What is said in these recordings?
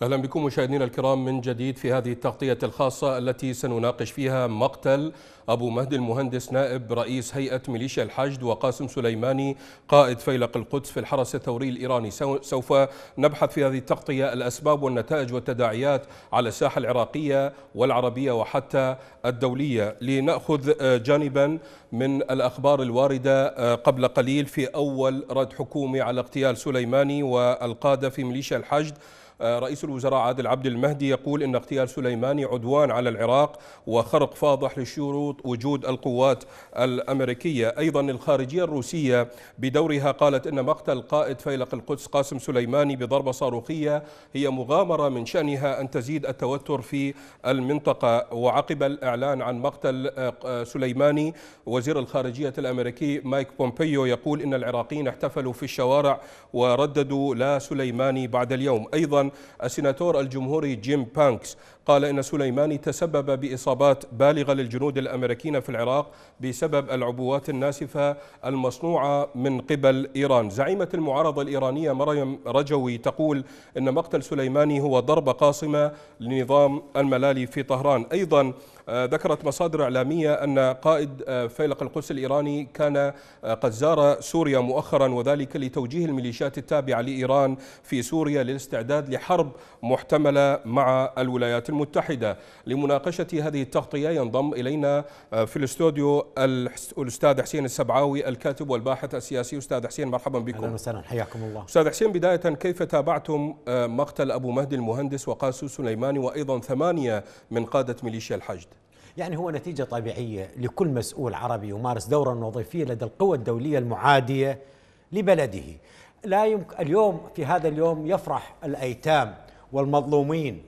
أهلا بكم مشاهدينا الكرام من جديد في هذه التغطية الخاصة التي سنناقش فيها مقتل أبو مهدي المهندس نائب رئيس هيئة ميليشيا الحشد وقاسم سليماني قائد فيلق القدس في الحرس الثوري الإيراني. سوف نبحث في هذه التغطية الأسباب والنتائج والتداعيات على الساحة العراقية والعربية وحتى الدولية. لنأخذ جانبا من الأخبار الواردة قبل قليل في أول رد حكومي على اغتيال سليماني والقادة في ميليشيا الحشد، رئيس الوزراء عادل عبد المهدي يقول إن اغتيال سليماني عدوان على العراق وخرق فاضح لشروط وجود القوات الأمريكية. أيضا الخارجية الروسية بدورها قالت إن مقتل قائد فيلق القدس قاسم سليماني بضربة صاروخية هي مغامرة من شأنها أن تزيد التوتر في المنطقة. وعقب الإعلان عن مقتل سليماني وزير الخارجية الأمريكي مايك بومبيو يقول إن العراقيين احتفلوا في الشوارع ورددوا لا سليماني بعد اليوم. أيضا السيناتور الجمهوري جيم بانكس قال إن سليماني تسبب بإصابات بالغة للجنود الأمريكيين في العراق بسبب العبوات الناسفة المصنوعة من قبل إيران. زعيمة المعارضة الإيرانية مريم رجوي تقول إن مقتل سليماني هو ضربة قاصمة لنظام الملالي في طهران. أيضا ذكرت مصادر إعلامية أن قائد فيلق القدس الإيراني كان قد زار سوريا مؤخرا، وذلك لتوجيه الميليشيات التابعة لإيران في سوريا للاستعداد لحرب محتملة مع الولايات المتحدة. لمناقشة هذه التغطية ينضم إلينا في الاستوديو الأستاذ حسين السبعاوي الكاتب والباحث السياسي. أستاذ حسين مرحبا بكم. أهلا وسهلا، حياكم الله. أستاذ حسين، بداية كيف تابعتم مقتل أبو مهدي المهندس وقاسم سليماني وأيضا 8 من قادة ميليشيا الحشد؟ يعني هو نتيجة طبيعية لكل مسؤول عربي يمارس دورا وظيفيا لدى القوى الدولية المعادية لبلده. لا يمكن اليوم في هذا اليوم يفرح الأيتام والمظلومين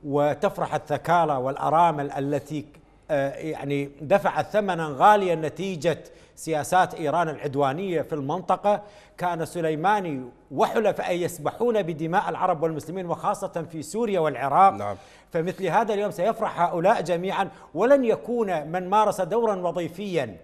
وتفرح الثكالى والأرامل التي يعني دفعت ثمنا غاليا نتيجة سياسات إيران العدوانية في المنطقة. كان سليماني وحلفاء يسبحون بدماء العرب والمسلمين وخاصة في سوريا والعراق. نعم. فمثل هذا اليوم سيفرح هؤلاء جميعا، ولن يكون من مارس دورا وظيفيا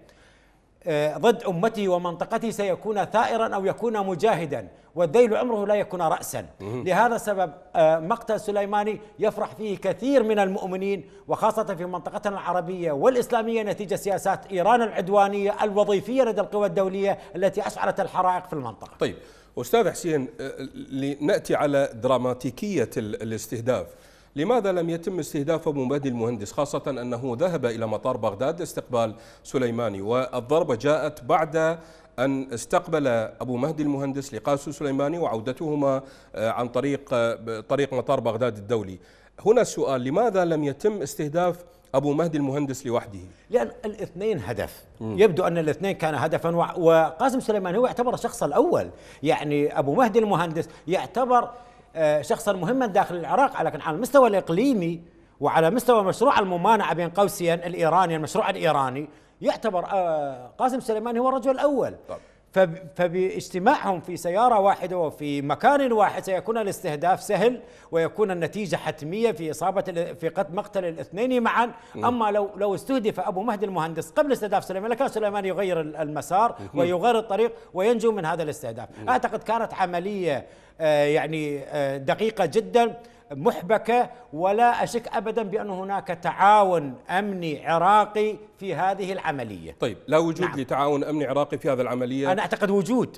ضد أمته ومنطقته سيكون ثائرا أو يكون مجاهدا، والذيل عمره لا يكون رأسا. لهذا السبب مقتل سليماني يفرح فيه كثير من المؤمنين وخاصة في منطقتنا العربية والإسلامية نتيجة سياسات إيران العدوانية الوظيفية لدى القوى الدولية التي أشعلت الحرائق في المنطقة. طيب أستاذ حسين، لنأتي على دراماتيكية الاستهداف. لماذا لم يتم استهداف أبو مهدي المهندس، خاصة أنه ذهب إلى مطار بغداد لاستقبال سليماني، والضربة جاءت بعد أن استقبل أبو مهدي المهندس لقاسم سليماني وعودتهما عن طريق مطار بغداد الدولي؟ هنا السؤال: لماذا لم يتم استهداف أبو مهدي المهندس لوحده؟ لأن الاثنين هدف. يبدو أن الاثنين كان هدفا، وقاسم سليماني هو يعتبر الشخص الأول. يعني أبو مهدي المهندس يعتبر شخصا مهما داخل العراق، لكن على المستوى الإقليمي وعلى مستوى مشروع الممانعة بين قوسين الإيراني، المشروع الإيراني، يعتبر قاسم سليماني هو الرجل الأول. فباجتماعهم في سيارة واحدة وفي مكان واحد سيكون الاستهداف سهل ويكون النتيجة حتمية في مقتل الاثنين معا. أما لو استهدف أبو مهدي المهندس قبل استهداف سليماني لكان سليماني يغير المسار ويغير الطريق وينجو من هذا الاستهداف. أعتقد كانت عملية يعني دقيقة جدا محبكة، ولا أشك أبدا بأن هناك تعاون أمني عراقي في هذه العملية. طيب، لا وجود نعم. لتعاون أمني عراقي في هذه العملية؟ أنا أعتقد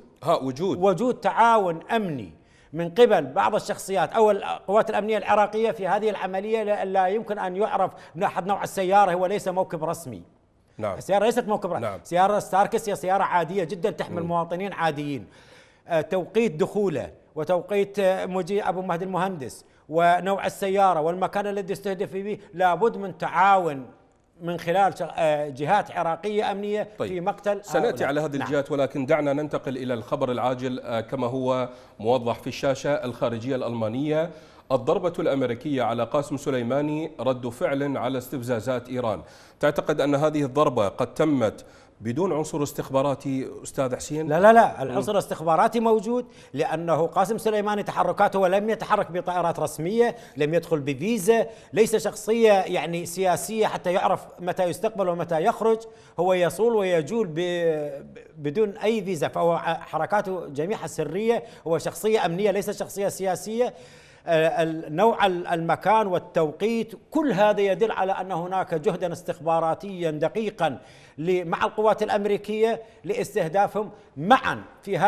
وجود تعاون أمني من قبل بعض الشخصيات أو القوات الأمنية العراقية في هذه العملية. لا يمكن أن يعرف نوع السيارة، هو ليس موكب رسمي. نعم. السيارة ليست موكب رسمي. نعم. سيارة ستاركس هي سيارة عادية جدا تحمل مواطنين عاديين. توقيت دخوله وتوقيت مجيء أبو مهدي المهندس ونوع السيارة والمكان الذي استهدف فيه لابد من تعاون من خلال جهات عراقية أمنية. طيب. في مقتل سنأتي على هذه الجهات، ولكن دعنا ننتقل إلى الخبر العاجل كما هو موضح في الشاشة. الخارجية الألمانية: الضربة الأمريكية على قاسم سليماني رد فعل على استفزازات إيران. تعتقد أن هذه الضربة قد تمت بدون عنصر استخباراتي أستاذ حسين؟ لا، العنصر الاستخباراتي موجود، لأنه قاسم سليماني تحركاته ولم يتحرك بطائرات رسمية، لم يدخل بفيزا، ليس شخصية يعني سياسية حتى يعرف متى يستقبل ومتى يخرج. هو يصول ويجول بدون أي فيزا، فهو حركاته جميعها سرية. هو شخصية أمنية ليس شخصية سياسية. نوع المكان والتوقيت، كل هذا يدل على أن هناك جهدا استخباراتيا دقيقا مع القوات الأمريكية لاستهدافهم معا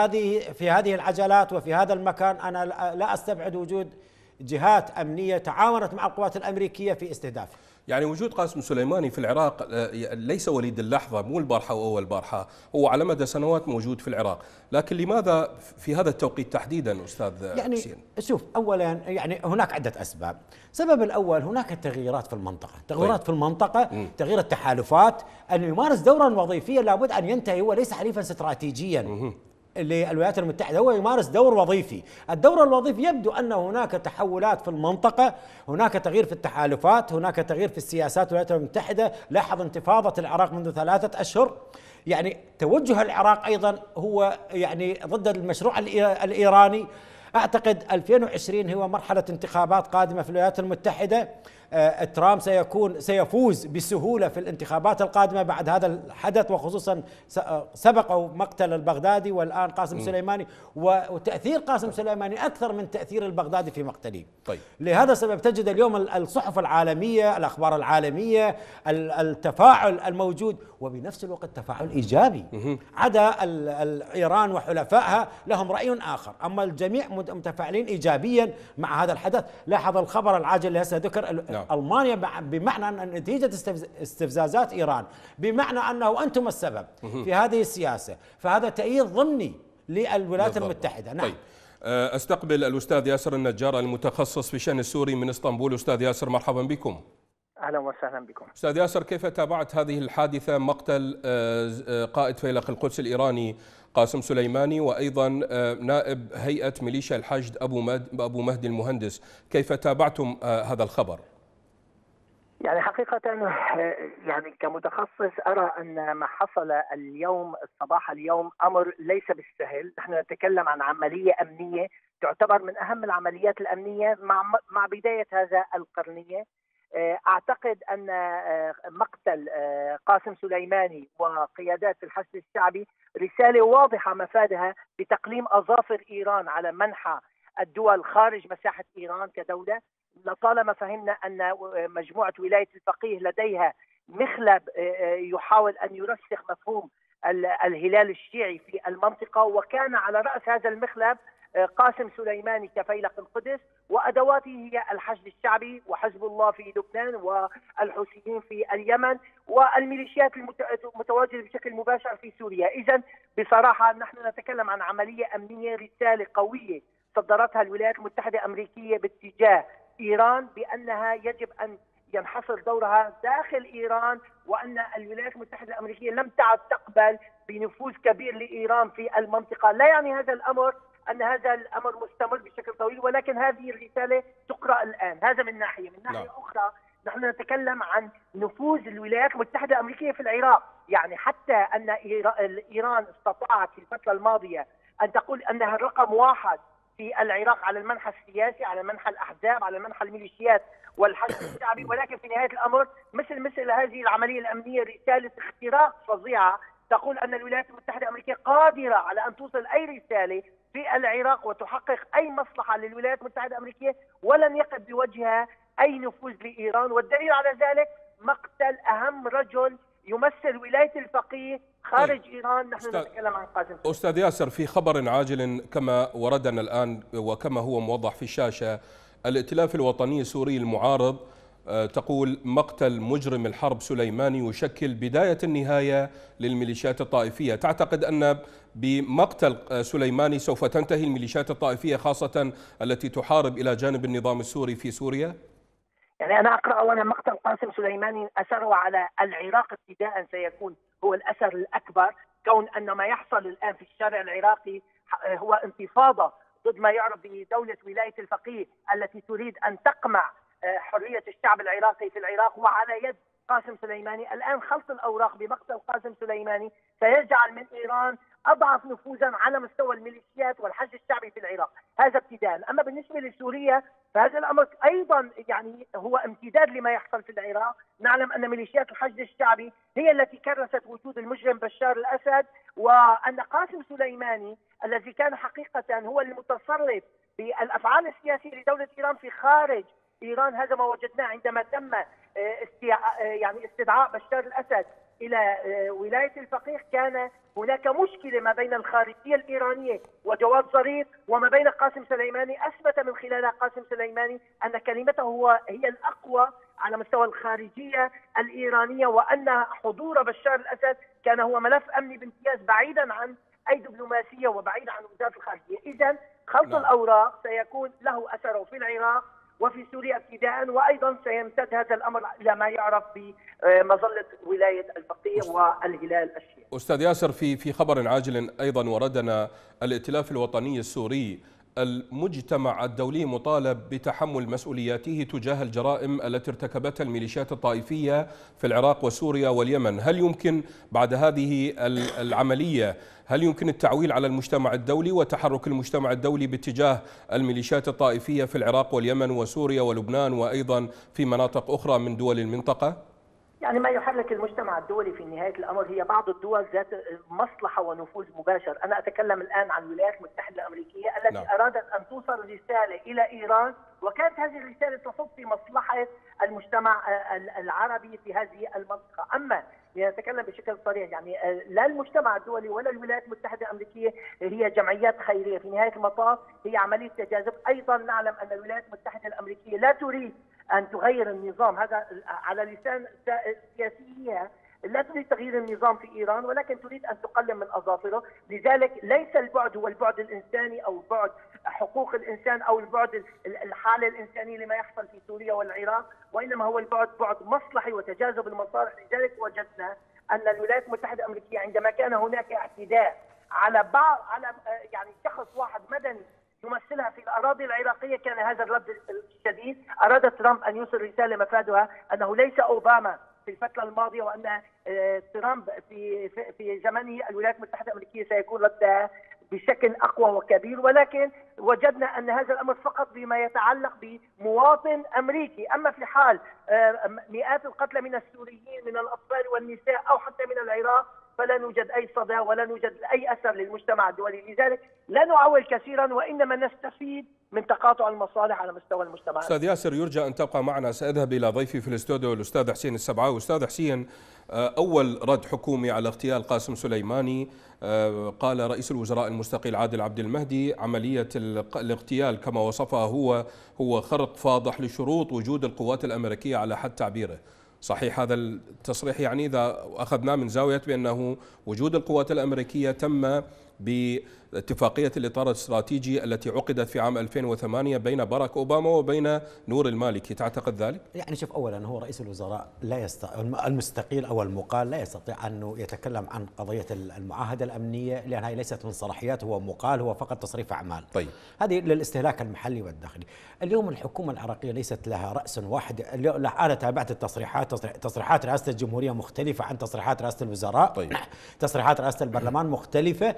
في هذه العجلات وفي هذا المكان. أنا لا أستبعد وجود جهات أمنية تعاونت مع القوات الأمريكية في استهدافه. يعني وجود قاسم سليماني في العراق ليس وليد اللحظة، مو البارحة وأول بارحة، هو على مدى سنوات موجود في العراق، لكن لماذا في هذا التوقيت تحديدا أستاذ يعني حسين؟ شوف، أولا يعني هناك عدة أسباب. السبب الأول هناك تغييرات في المنطقة، تغييرات في المنطقة، تغيير التحالفات، أن يمارس دورا وظيفيا لابد أن ينتهي، هو ليس حليفا استراتيجيا للولايات المتحدة، هو يمارس دور وظيفي. الدور الوظيفي يبدو أن هناك تحولات في المنطقة، هناك تغيير في التحالفات، هناك تغيير في السياسات الولايات المتحدة. لاحظ انتفاضة العراق منذ 3 أشهر، يعني توجه العراق أيضا هو يعني ضد المشروع الإيراني. أعتقد 2020 هو مرحلة انتخابات قادمة في الولايات المتحدة. ترامب سيفوز بسهولة في الانتخابات القادمة بعد هذا الحدث، وخصوصا سبقوا مقتل البغدادي والآن قاسم سليماني، وتأثير قاسم سليماني أكثر من تأثير البغدادي في مقتله. طيب. لهذا السبب تجد اليوم الصحف العالمية، الأخبار العالمية، التفاعل الموجود، وبنفس الوقت تفاعل إيجابي. عدا إيران وحلفائها لهم رأي آخر، أما الجميع متفاعلين إيجابيا مع هذا الحدث. لاحظ الخبر العاجل اللي هسه ذكر ألمانيا، بمعنى أن نتيجة استفزازات إيران، بمعنى أنه أنتم السبب في هذه السياسة، فهذا تأييد ضمني للولايات المتحدة. نعم. طيب. استقبل الأستاذ ياسر النجار المتخصص في الشأن السوري من اسطنبول. أستاذ ياسر، مرحبا بكم. أهلا وسهلا بكم. أستاذ ياسر، كيف تابعت هذه الحادثة، مقتل قائد فيلق القدس الإيراني قاسم سليماني وأيضا نائب هيئة ميليشيا الحشد أبو مهدي المهندس، كيف تابعتم هذا الخبر؟ يعني حقيقة يعني كمتخصص أرى أن ما حصل اليوم الصباح اليوم أمر ليس بالسهل. نحن نتكلم عن عملية أمنية تعتبر من أهم العمليات الأمنية مع بداية هذا القرنية. أعتقد أن مقتل قاسم سليماني وقيادات الحشد الشعبي رسالة واضحة مفادها بتقليم أظافر إيران على منحى الدول خارج مساحة إيران كدولة. لطالما فهمنا أن مجموعة ولاية الفقيه لديها مخلب يحاول أن يرسخ مفهوم الهلال الشيعي في المنطقة، وكان على رأس هذا المخلب قاسم سليماني كفيلق القدس، وأدواته هي الحشد الشعبي وحزب الله في لبنان والحوثيين في اليمن والميليشيات المتواجدة بشكل مباشر في سوريا. إذن بصراحة نحن نتكلم عن عملية أمنية، رسالة قوية صدرتها الولايات المتحدة الأمريكية باتجاه إيران بأنها يجب أن ينحصر دورها داخل إيران، وأن الولايات المتحدة الأمريكية لم تعد تقبل بنفوذ كبير لإيران في المنطقة. لا يعني هذا الأمر أن هذا الأمر مستمر بشكل طويل، ولكن هذه الرسالة تقرأ الآن. هذا من ناحية. من ناحية أخرى نحن نتكلم عن نفوذ الولايات المتحدة الأمريكية في العراق. يعني حتى أن إيران استطاعت في الفترة الماضية أن تقول أنها الرقم 1 في العراق على المنحى السياسي، على منحى الأحزاب، على منحى الميليشيات والحشد الشعبي، ولكن في نهاية الأمر مثل هذه العملية الأمنية رسالة اختراق فظيعة تقول أن الولايات المتحدة الأمريكية قادرة على أن توصل أي رسالة في العراق وتحقق أي مصلحة للولايات المتحدة الأمريكية، ولن يقف بوجهها أي نفوذ لإيران. والدليل على ذلك مقتل أهم رجل يمثل ولاية الفقيه خارج إيران. نحن نتكلم عن قاسم. أستاذ ياسر، في خبر عاجل كما وردنا الآن وكما هو موضح في الشاشة، الائتلاف الوطني السوري المعارض تقول مقتل مجرم الحرب سليماني يشكل بداية النهاية للميليشيات الطائفية. تعتقد أن بمقتل سليماني سوف تنتهي الميليشيات الطائفية، خاصة التي تحارب إلى جانب النظام السوري في سوريا؟ يعني أنا أقرأ أولا مقتل قاسم سليماني أثره على العراق ابتداء سيكون هو الأثر الأكبر، كون أن ما يحصل الآن في الشارع العراقي هو انتفاضة ضد ما يعرف بدولة ولاية الفقيه التي تريد أن تقمع حرية الشعب العراقي في العراق وعلى يد قاسم سليماني. الآن خلط الأوراق بمقتل قاسم سليماني سيجعل من إيران أضعف نفوذا على مستوى الميليشيات والحشد الشعبي في العراق. هذا ابتداء. أما بالنسبة لسوريا فهذا الأمر أيضا يعني هو امتداد لما يحصل في العراق. نعلم أن ميليشيات الحشد الشعبي هي التي كرست وجود المجرم بشار الأسد، وأن قاسم سليماني الذي كان حقيقة هو المتصرف بالافعال السياسيه لدوله ايران في خارج ايران. هذا ما وجدناه عندما تم يعني استدعاء بشار الاسد الى ولايه الفقيه. كان هناك مشكله ما بين الخارجيه الايرانيه وجواد ظريف وما بين قاسم سليماني. اثبت من خلالها قاسم سليماني ان كلمته هي الاقوى على مستوى الخارجيه الايرانيه، وان حضور بشار الاسد كان هو ملف امني بامتياز بعيدا عن اي دبلوماسيه وبعيدا عن وزاره الخارجيه. اذا خلط الاوراق سيكون له اثره في العراق وفي سوريا ابتداء، وايضا سيمتد هذا الامر الى ما يعرف بمظله ولايه الفقيه والهلال الشيعي. استاذ ياسر، في خبر عاجل ايضا وردنا الائتلاف الوطني السوري المجتمع الدولي مطالب بتحمل مسؤولياته تجاه الجرائم التي ارتكبتها الميليشيات الطائفية في العراق وسوريا واليمن. هل يمكن بعد هذه العملية التعويل على المجتمع الدولي وتحرك المجتمع الدولي باتجاه الميليشيات الطائفية في العراق واليمن وسوريا ولبنان وأيضا في مناطق أخرى من دول المنطقة؟ يعني ما يحرك المجتمع الدولي في نهاية الأمر هي بعض الدول ذات مصلحة ونفوذ مباشر. أنا أتكلم الآن عن الولايات المتحدة الأمريكية التي أرادت أن توصل رسالة إلى إيران، وكانت هذه الرسالة تصب في مصلحة المجتمع العربي في هذه المنطقة. أما نتكلم بشكل صريح، يعني لا المجتمع الدولي ولا الولايات المتحدة الأمريكية هي جمعيات خيرية، في نهاية المطاف هي عملية تجاذب. أيضا نعلم أن الولايات المتحدة الأمريكية لا تريد أن تغير النظام، هذا على لسان السياسيين، لا تريد تغيير النظام في إيران ولكن تريد أن تقلل من أظافره. لذلك ليس البعد هو البعد الإنساني أو بعد حقوق الإنسان أو البعد الحالة الإنسانية لما يحصل في سوريا والعراق، وإنما هو بعد مصلحي وتجاذب المصالح. لذلك وجدنا أن الولايات المتحدة الأمريكية عندما كان هناك اعتداء على يعني شخص واحد مدني يمثلها في الأراضي العراقية، كان هذا الرد الشديد. أراد ترامب أن يوصل رسالة مفادها أنه ليس أوباما في الفترة الماضية، وأن ترامب في زمنه الولايات المتحدة الأمريكية سيكون ردها بشكل أقوى وكبير. ولكن وجدنا أن هذا الأمر فقط بما يتعلق بمواطن أمريكي. أما في حال مئات القتلى من السوريين من الأطفال والنساء أو حتى من العراق فلا نوجد أي صدى ولا نوجد أي أثر للمجتمع الدولي. لذلك لا نعول كثيرا وإنما نستفيد من تقاطع المصالح على مستوى المجتمع. أستاذ ياسر، يرجى أن تبقى معنا. سأذهب إلى ضيفي في الاستوديو الأستاذ حسين السبعاوي. أستاذ حسين، أول رد حكومي على اغتيال قاسم سليماني قال رئيس الوزراء المستقيل عادل عبد المهدي عملية الاغتيال كما وصفها هو خرق فاضح لشروط وجود القوات الأمريكية على حد تعبيره. صحيح هذا التصريح؟ يعني إذا أخذناه من زاوية بأنه وجود القوات الأمريكية تم باتفاقية الإطار الاستراتيجي التي عقدت في عام 2008 بين باراك أوباما وبين نور المالكي، تعتقد ذلك؟ يعني شوف، أولا هو رئيس الوزراء لا المستقيل أو المقال لا يستطيع أن يتكلم عن قضية المعاهدة الأمنية لأنها ليست من صلاحياته، هو مقال، هو فقط تصريف أعمال. طيب. هذه للاستهلاك المحلي والداخلي. اليوم الحكومة العراقية ليست لها رأس واحد. أنا تابعت تصريحات رئاسة الجمهورية مختلفة عن تصريحات رئاسة الوزراء. طيب. تصريحات رئاسة البرلمان مختلفة.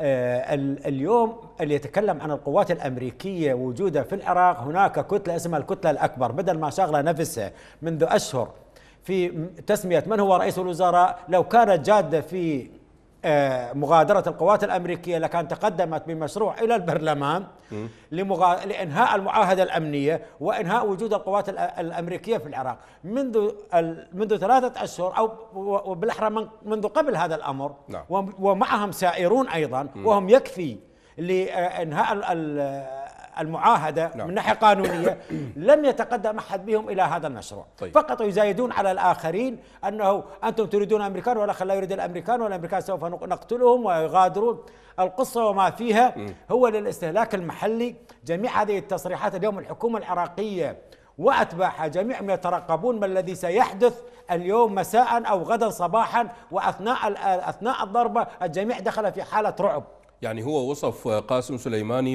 اليوم اللي يتكلم عن القوات الأمريكية وجودها في العراق، هناك كتلة اسمها الكتلة الأكبر، بدل ما شغلة نفسها منذ أشهر في تسمية من هو رئيس الوزراء، لو كانت جادة في مغادرة القوات الأمريكية لكان تقدمت بمشروع إلى البرلمان لإنهاء المعاهدة الأمنية وإنهاء وجود القوات الأمريكية في العراق منذ 3 أشهر أو وبالأحرى منذ قبل هذا الأمر. نعم. ومعهم سائرون أيضا وهم يكفي لإنهاء المعاهدة. نعم. من ناحية قانونية لم يتقدم أحد بهم إلى هذا المشروع. طيب. فقط يزايدون على الآخرين أنه أنتم تريدون الأمريكان والآخر لا يريد الأمريكان والأمريكان سوف نقتلهم ويغادرون. القصة وما فيها هو للاستهلاك المحلي. جميع هذه التصريحات اليوم الحكومة العراقية وأتباعها جميعهم يترقبون ما الذي سيحدث اليوم مساء أو غدا صباحا، وأثناء الضربة الجميع دخل في حالة رعب. يعني هو وصف قاسم سليماني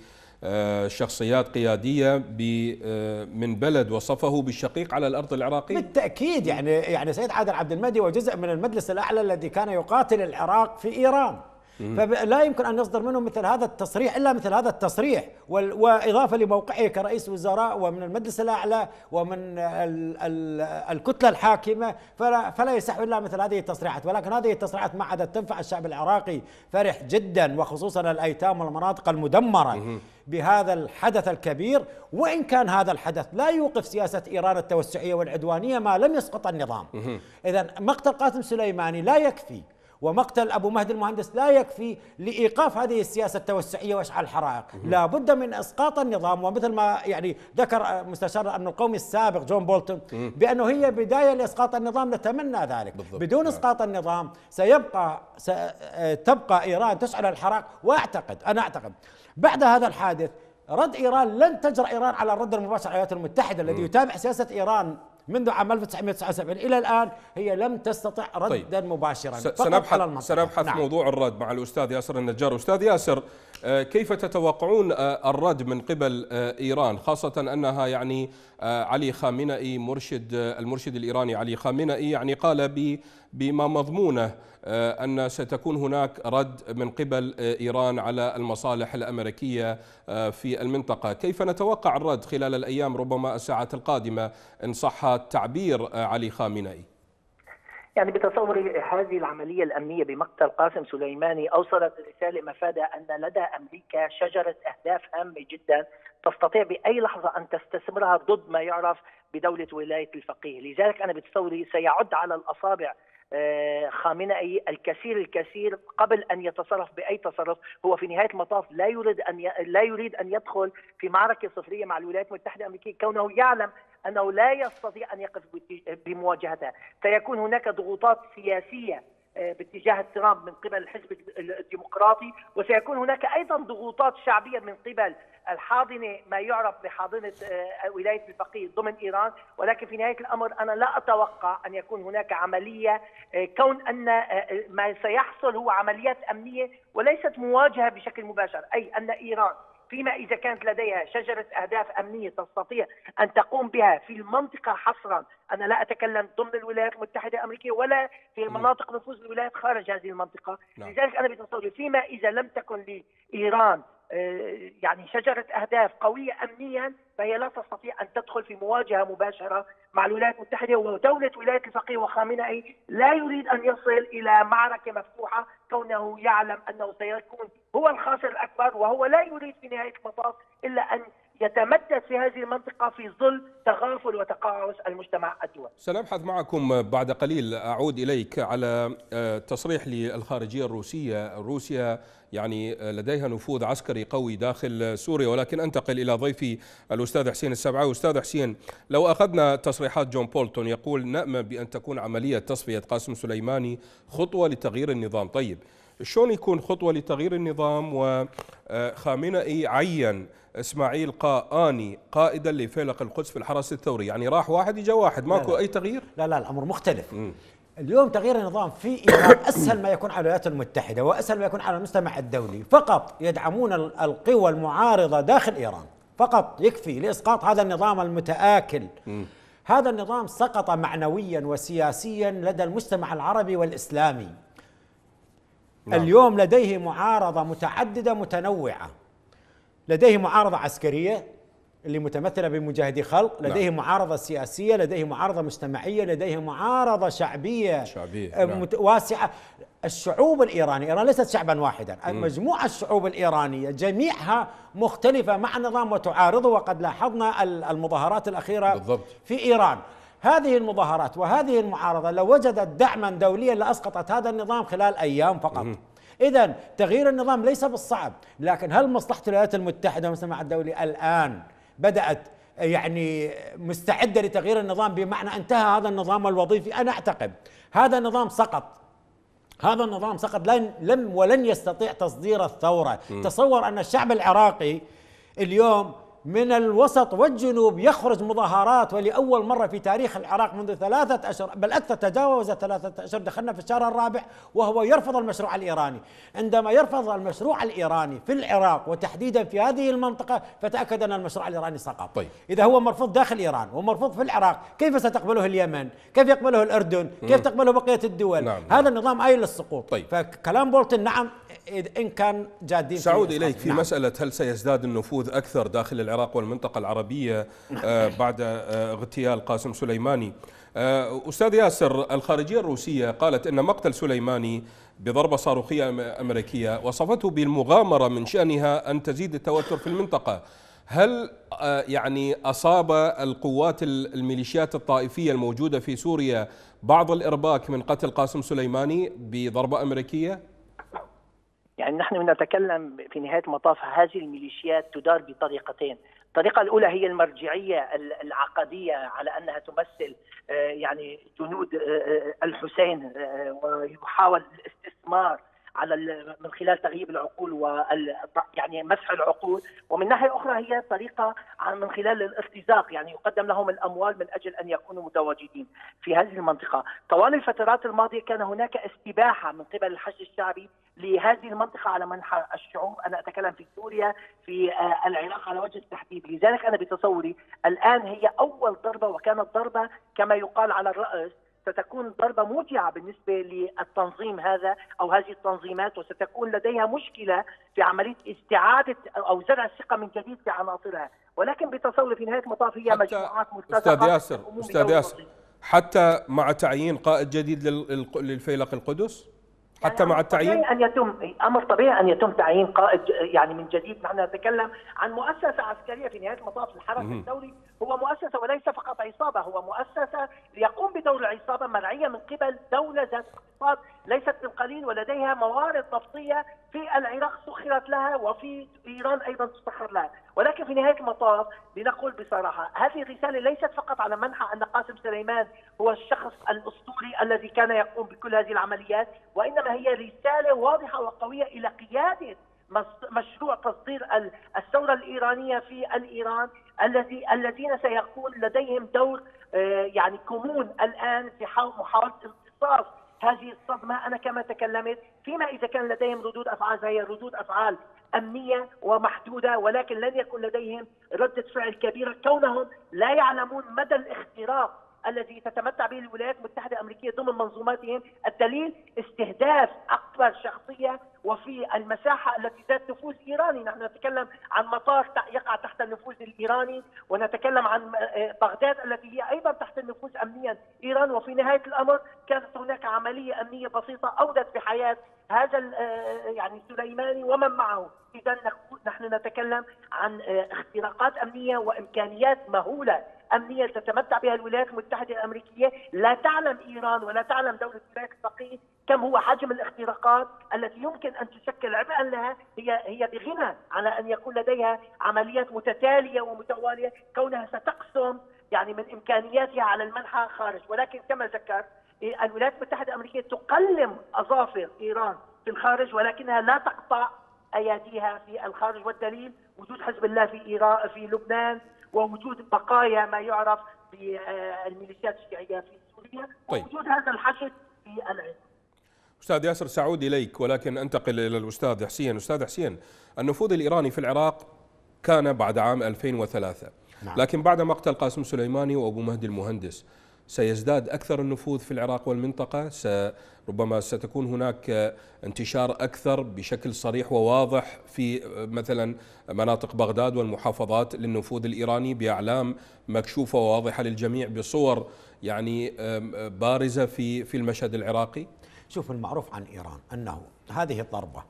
بشخصيات قيادية من بلد وصفه بالشقيق على الأرض العراقية. بالتأكيد. يعني سيد عادل عبد المهدي وجزء من المجلس الأعلى الذي كان يقاتل العراق في إيران. فلا يمكن أن يصدر منه مثل هذا التصريح إلا مثل هذا التصريح، وإضافة لموقعه كرئيس وزراء ومن المجلس الأعلى ومن الكتلة الحاكمة، فلا يصح إلا مثل هذه التصريحات. ولكن هذه التصريحات ما عادت تنفع الشعب العراقي، فرح جدا وخصوصا الأيتام والمناطق المدمرة بهذا الحدث الكبير. وإن كان هذا الحدث لا يوقف سياسة إيران التوسعية والعدوانية ما لم يسقط النظام. إذن مقتل قاسم سليماني لا يكفي، ومقتل أبو مهدي المهندس لا يكفي لإيقاف هذه السياسة التوسعية وإشعال الحرائق. لا بد من إسقاط النظام، ومثل ما يعني ذكر مستشار الأمن القومي السابق جون بولتون بأنه هي بداية لإسقاط النظام، نتمنى ذلك. بالضبط. بدون إسقاط النظام تبقى إيران تشعل الحرائق. أنا أعتقد بعد هذا الحادث رد إيران لن تجرأ إيران على الرد المباشر على الولايات المتحدة. الذي يتابع سياسة إيران منذ عام 1979 إلى الآن هي لم تستطع ردا مباشرا. سنبحث موضوع الرد مع الأستاذ ياسر النجار. أستاذ ياسر، كيف تتوقعون الرد من قبل إيران، خاصة أنها يعني علي خامنئي المرشد الإيراني علي خامنئي يعني قال بما مضمونه أن ستكون هناك رد من قبل إيران على المصالح الأمريكية في المنطقة. كيف نتوقع الرد خلال الأيام ربما الساعات القادمة إن صح تعبير علي خامنئي؟ يعني بتصوري هذه العملية الأمنية بمقتل قاسم سليماني أوصلت رسالة مفادة أن لدى أمريكا شجرة أهداف هامة جدا تستطيع بأي لحظة أن تستثمرها ضد ما يعرف بدولة ولاية الفقيه. لذلك أنا بتصوري سيعد على الأصابع خامنئي الكثير قبل أن يتصرف بأي تصرف. هو في نهاية المطاف لا يريد أن يدخل في معركة صفرية مع الولايات المتحدة الأمريكية، كونه يعلم أنه لا يستطيع أن يقف بمواجهتها. سيكون هناك ضغوطات سياسية باتجاه ترامب من قبل الحزب الديمقراطي، وسيكون هناك أيضا ضغوطات شعبية من قبل الحاضنة ما يعرف بحاضنة ولاية الفقيه ضمن إيران. ولكن في نهاية الأمر أنا لا أتوقع أن يكون هناك عملية، كون أن ما سيحصل هو عمليات أمنية وليست مواجهة بشكل مباشر، أي أن إيران فيما إذا كانت لديها شجرة أهداف أمنية تستطيع أن تقوم بها في المنطقة حصرا. أنا لا أتكلم ضمن الولايات المتحدة الأمريكية ولا في مناطق نفوذ الولايات خارج هذه المنطقة. لذلك أنا بتصوري فيما إذا لم تكن لإيران يعني شجرة أهداف قوية أمنيا، فهي لا تستطيع أن تدخل في مواجهة مباشرة مع الولايات المتحدة. ودولة ولاية الفقيه وخامنئي لا يريد أن يصل إلى معركة مفتوحة، كونه يعلم أنه سيكون هو الخاسر الأكبر، وهو لا يريد في نهاية المطاف إلا أن يتمدد في هذه المنطقة في ظل تغافل وتقاعس المجتمع الدولي. سنبحث معكم بعد قليل. أعود إليك على تصريح للخارجية الروسية. روسيا يعني لديها نفوذ عسكري قوي داخل سوريا، ولكن أنتقل إلى ضيفي الأستاذ حسين السبعاوي. أستاذ حسين، لو أخذنا تصريحات جون بولتون يقول نأمل بأن تكون عملية تصفية قاسم سليماني خطوة لتغيير النظام. طيب شلون يكون خطوة لتغيير النظام وخامنئي عين إسماعيل قائاني قائدا لفيلق القدس في الحرس الثوري؟ يعني راح واحد يجا واحد، ماكو أي تغيير؟ لا الأمر مختلف. اليوم تغيير النظام في إيران أسهل ما يكون على الولايات المتحدة وأسهل ما يكون على المجتمع الدولي. فقط يدعمون القوى المعارضة داخل إيران، فقط يكفي لإسقاط هذا النظام المتآكل. هذا النظام سقط معنويا وسياسيا لدى المجتمع العربي والإسلامي. اليوم لديه معارضة متعددة متنوعة، لديه معارضة عسكرية اللي متمثلة بمجاهدي خلق، لديه معارضة سياسية، لديه معارضة مجتمعية، لديه معارضة شعبية واسعة. الشعوب الإيرانية، إيران ليست شعبا واحدا، مجموعة الشعوب الإيرانية جميعها مختلفة مع النظام وتعارضه. وقد لاحظنا المظاهرات الأخيرة بالضبط في إيران. هذه المظاهرات وهذه المعارضة لو وجدت دعما دوليا لأسقطت هذا النظام خلال أيام فقط. إذن تغيير النظام ليس بالصعب، لكن هل مصلحة الولايات المتحدة والمجتمع الدولي الآن بدأت يعني مستعدة لتغيير النظام بمعنى انتهى هذا النظام الوظيفي؟ أنا أعتقد هذا النظام سقط. هذا النظام سقط ولن يستطيع تصدير الثورة. تصور أن الشعب العراقي اليوم من الوسط والجنوب يخرج مظاهرات، ولأول مرة في تاريخ العراق منذ 3 أشهر بل أكثر، تجاوز 3 أشهر، دخلنا في الشهر الرابع، وهو يرفض المشروع الإيراني. عندما يرفض المشروع الإيراني في العراق وتحديدا في هذه المنطقة، فتأكد أن المشروع الإيراني سقط. طيب. إذا هو مرفوض داخل إيران ومرفوض في العراق، كيف ستقبله اليمن؟ كيف يقبله الأردن؟ كيف تقبله بقية الدول؟ نعم. هذا النظام آيل للسقوط. طيب. فكلام بولتن نعم إن كان جادين. سأعود إليك في نعم. مسألة هل سيزداد النفوذ أكثر داخل العراق والمنطقة العربية بعد اغتيال قاسم سليماني. أستاذ ياسر، الخارجية الروسية قالت أن مقتل سليماني بضربة صاروخية أمريكية وصفته بالمغامرة من شأنها أن تزيد التوتر في المنطقة. هل يعني أصاب القوات الميليشيات الطائفية الموجودة في سوريا بعض الإرباك من قتل قاسم سليماني بضربة أمريكية؟ يعني نحن نتكلم في نهاية المطاف هذه الميليشيات تدار بطريقتين. الطريقة الأولى هي المرجعية العقدية على أنها تمثل يعني جنود الحسين، ويحاول الاستثمار على من خلال تغييب العقول يعني مسح العقول، ومن ناحية أخرى هي طريقة من خلال الارتزاق، يعني يقدم لهم الأموال من أجل أن يكونوا متواجدين في هذه المنطقة. طوال الفترات الماضية كان هناك استباحة من قبل الحشد الشعبي لهذه المنطقة على منحى الشعوب، أنا أتكلم في سوريا، في العراق على وجه التحديد. لذلك أنا بتصوري الآن هي أول ضربة، وكانت ضربة كما يقال على الرأس، ستكون ضربة موجعة بالنسبة للتنظيم هذا أو هذه التنظيمات، وستكون لديها مشكلة في عملية استعادة أو زرع الثقة من جديد في عناصرها. ولكن بتصور في نهاية المطاف هي مجموعات مرتزقة. أستاذ ياسر، حتى مع تعيين قائد جديد للفيلق القدس، حتى مع التعيين امر طبيعي ان يتم تعيين قائد يعني من جديد. نحن نتكلم عن مؤسسه عسكريه في نهايه المطاف. الحرس الثوري هو مؤسسه وليس فقط عصابه، هو مؤسسه يقوم بدور العصابه مرعيه من قبل دوله ذات اقتصاد ليست بالقليل، ولديها موارد نفطيه في العراق سخرت لها، وفي ايران ايضا تسخر لها. ولكن في نهايه المطاف لنقول بصراحه هذه الرساله ليست فقط على منحى ان قاسم سليمان هو الشخص الاسطوري الذي كان يقوم بكل هذه العمليات، وانما هي رساله واضحه وقويه الى قياده مشروع تصدير الثوره الايرانيه في الايران، الذين سيكون لديهم دور يعني كمون الان في محاوله امتصاص هذه الصدمه. انا كما تكلمت، فيما اذا كان لديهم ردود افعال فهي ردود افعال امنيه ومحدوده، ولكن لن يكون لديهم رده فعل كبيره كونهم لا يعلمون مدى الاختراق الذي تتمتع به الولايات المتحدة الأمريكية ضمن منظوماتهم. الدليل استهداف أكبر شخصية وفي المساحة التي ذات نفوذ إيراني. نحن نتكلم عن مطار يقع تحت النفوذ الإيراني، ونتكلم عن بغداد التي هي أيضا تحت النفوذ أمنيا إيران. وفي نهاية الأمر كانت هناك عملية أمنية بسيطة أودت بحياة هذا يعني سليماني ومن معه. إذا نحن نتكلم عن اختراقات أمنية وإمكانيات مهولة أمنية تتمتع بها الولايات المتحدة الأمريكية. لا تعلم إيران ولا تعلم دولة العراق الفقيه كم هو حجم الاختراقات التي يمكن أن تشكل عبئا لها. هي بغنى على أن يكون لديها عمليات متتالية ومتوالية، كونها ستقسم يعني من إمكانياتها على المنحى خارج. ولكن كما ذكرت الولايات المتحدة الأمريكية تقلم أظافر إيران في الخارج، ولكنها لا تقطع أياديها في الخارج. والدليل وجود حزب الله في إيران في لبنان، ووجود بقايا ما يعرف بالميليشيات الشيعية في سوريا، ووجود هذا الحشد في العراق. أستاذ ياسر، سأعود إليك ولكن أنتقل إلى الأستاذ حسين. أستاذ حسين، النفوذ الإيراني في العراق كان بعد عام 2003، لكن بعد مقتل قاسم سليماني وأبو مهدي المهندس سيزداد أكثر النفوذ في العراق والمنطقة. ربما ستكون هناك انتشار أكثر بشكل صريح وواضح في مثلا مناطق بغداد والمحافظات للنفوذ الإيراني بأعلام مكشوفة وواضحة للجميع بصور يعني بارزة في المشهد العراقي. شوف، المعروف عن إيران أنه هذه الضربة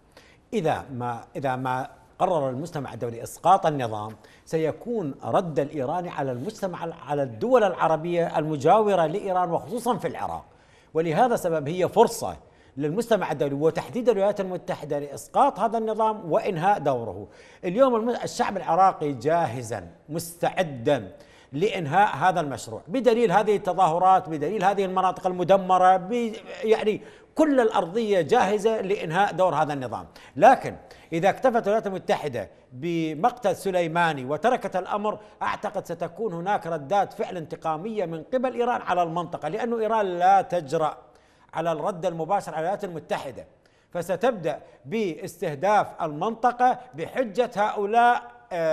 إذا ما قرر المجتمع الدولي إسقاط النظام، سيكون رد الإيراني على المجتمع على الدول العربية المجاورة لإيران وخصوصا في العراق. ولهذا السبب هي فرصة للمجتمع الدولي وتحديد الولايات المتحدة لإسقاط هذا النظام وإنهاء دوره. اليوم الشعب العراقي جاهزا مستعدا لإنهاء هذا المشروع، بدليل هذه التظاهرات، بدليل هذه المناطق المدمرة، يعني كل الأرضية جاهزة لإنهاء دور هذا النظام. لكن إذا اكتفت الولايات المتحدة بمقتل سليماني وتركت الأمر، أعتقد ستكون هناك ردات فعل انتقامية من قبل إيران على المنطقة، لأن إيران لا تجرأ على الرد المباشر على الولايات المتحدة، فستبدأ باستهداف المنطقة بحجة هؤلاء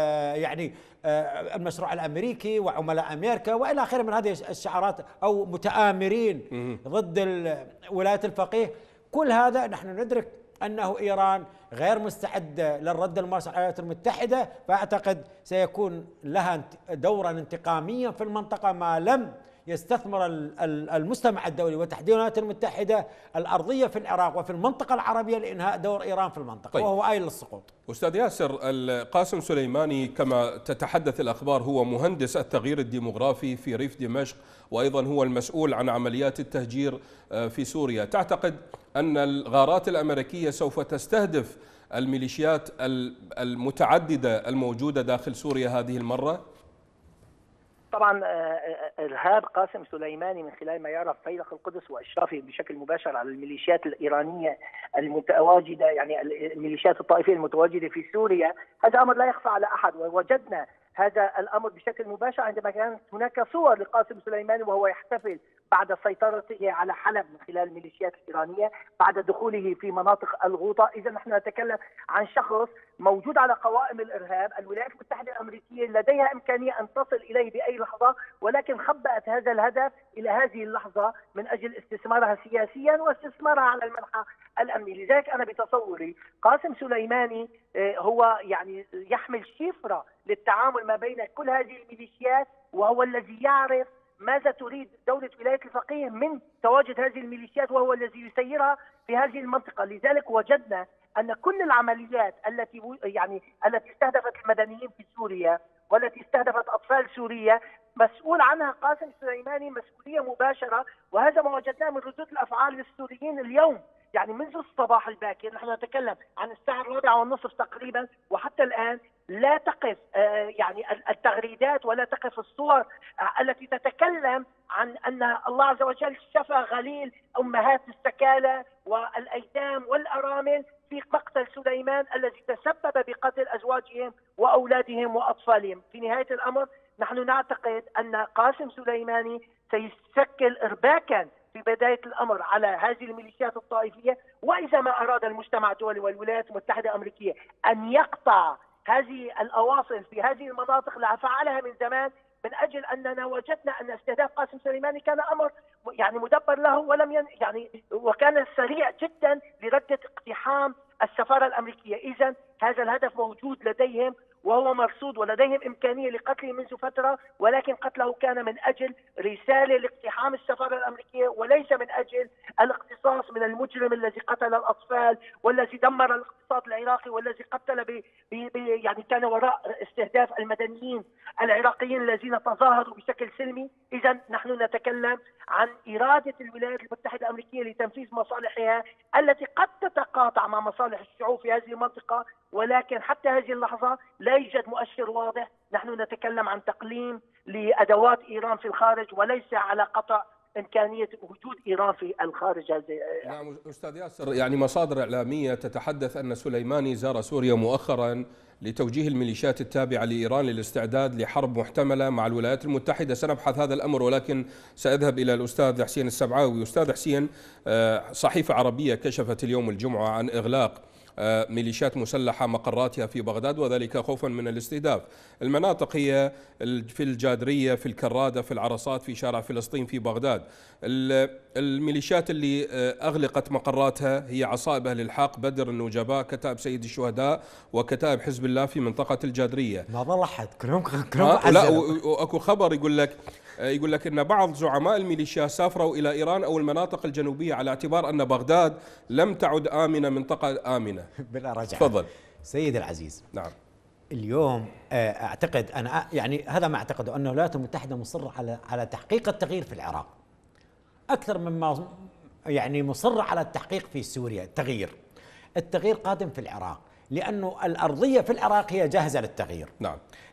المشروع الأمريكي وعملاء أمريكا وإلى آخره من هذه الشعارات، أو متآمرين ضد ولاية الفقيه. كل هذا نحن ندرك أنه إيران غير مستعدة للرد المباشر على الولايات المتحدة، فأعتقد سيكون لها دورا انتقاميا في المنطقة ما لم يستثمر المجتمع الدولي وتحديدا الولايات المتحدة الأرضية في العراق وفي المنطقة العربية لإنهاء دور إيران في المنطقة. طيب. وهو آيل للسقوط. أستاذ ياسر، قاسم سليماني كما تتحدث الأخبار هو مهندس التغيير الديمغرافي في ريف دمشق، وأيضا هو المسؤول عن عمليات التهجير في سوريا. تعتقد أن الغارات الأمريكية سوف تستهدف الميليشيات المتعددة الموجودة داخل سوريا هذه المرة؟ طبعا ارهاب قاسم سليماني من خلال ما يعرف فيلق القدس واشرافه بشكل مباشر على الميليشيات الايرانيه المتواجده، يعني الميليشيات الطائفيه المتواجده في سوريا، هذا امر لا يخفى على احد. ووجدنا هذا الامر بشكل مباشر عندما كانت هناك صور لقاسم سليماني وهو يحتفل بعد سيطرته على حلب من خلال الميليشيات الإيرانية بعد دخوله في مناطق الغوطة. إذا نحن نتكلم عن شخص موجود على قوائم الإرهاب. الولايات المتحدة الأمريكية لديها إمكانية أن تصل إليه بأي لحظة، ولكن خبأت هذا الهدف إلى هذه اللحظة من أجل استثمارها سياسيا واستثمارها على المنحى الأمني. لذلك أنا بتصوري قاسم سليماني هو يعني يحمل شفرة للتعامل ما بين كل هذه الميليشيات، وهو الذي يعرف ماذا تريد دولة ولاية الفقيه من تواجد هذه الميليشيات، وهو الذي يسيرها في هذه المنطقة. لذلك وجدنا أن كل العمليات التي استهدفت المدنيين في سوريا والتي استهدفت أطفال سوريا مسؤول عنها قاسم سليماني مسؤولية مباشرة، وهذا ما وجدناه من ردود الأفعال للسوريين اليوم. يعني منذ الصباح الباكر نحن نتكلم عن الساعة 4:30 تقريبا، وحتى الآن لا تقف التغريدات ولا تقف الصور التي تتكلم عن أن الله عز وجل شفى غليل أمهات السكالى والأيتام والأرامل في مقتل سليمان الذي تسبب بقتل أزواجهم وأولادهم وأطفالهم. في نهاية الأمر نحن نعتقد أن قاسم سليماني سيشكل إرباكا في بداية الأمر على هذه الميليشيات الطائفية، وإذا ما أراد المجتمع الدولي والولايات المتحدة الأمريكية أن يقطع هذه الأواصر في هذه المناطق لفعلها من زمان، من أجل أننا وجدنا أن استهداف قاسم سليماني كان أمر مدبر له ولم وكان سريع جدا لردة اقتحام السفارة الأمريكية. إذن هذا الهدف موجود لديهم وهو مرصود، ولديهم إمكانية لقتله منذ فترة، ولكن قتله كان من أجل رسالة لاقتحام السفارة الأمريكية وليس من أجل الاقتصاص من المجرم الذي قتل الأطفال والذي دمر الاقتصاد العراقي والذي قتل كان وراء استهداف المدنيين العراقيين الذين تظاهروا بشكل سلمي. إذن نحن نتكلم عن إرادة الولايات المتحدة الأمريكية لتنفيذ مصالحها التي قد تتقاطع مع مصالح الشعوب في هذه المنطقة، ولكن حتى هذه اللحظة لا يوجد مؤشر واضح. نحن نتكلم عن تقليم لأدوات إيران في الخارج وليس على قطع إمكانية وجود إيران في الخارج. نعم أستاذ ياسر، يعني مصادر إعلامية تتحدث أن سليماني زار سوريا مؤخرا لتوجيه الميليشيات التابعة لإيران للاستعداد لحرب محتملة مع الولايات المتحدة. سنبحث هذا الأمر، ولكن سأذهب إلى الأستاذ حسين السبعاوي. أستاذ حسين، صحيفة عربية كشفت اليوم الجمعة عن إغلاق ميليشيات مسلحة مقراتها في بغداد، وذلك خوفا من الاستهداف. المناطق هي في الجادرية، في الكرادة، في العرصات، في شارع فلسطين في بغداد. الميليشيات اللي أغلقت مقراتها هي عصائب أهل الحق، بدر، النجباء، كتائب سيد الشهداء، وكتائب حزب الله في منطقة الجادرية. ما ظل أحد، كلهم لا، وأكو خبر يقول لك أن بعض زعماء الميليشيا سافروا إلى إيران أو المناطق الجنوبية على اعتبار أن بغداد لم تعد آمنة، منطقة آمنة. بلا رجعة. تفضل سيد العزيز. نعم. اليوم أعتقد أنا هذا ما أعتقده، أن الولايات المتحدة مصرة على تحقيق التغيير في العراق أكثر مما مصرة على التحقيق في سوريا. التغيير قادم في العراق، لأنه الأرضية في العراق هي جاهزة للتغيير. نعم.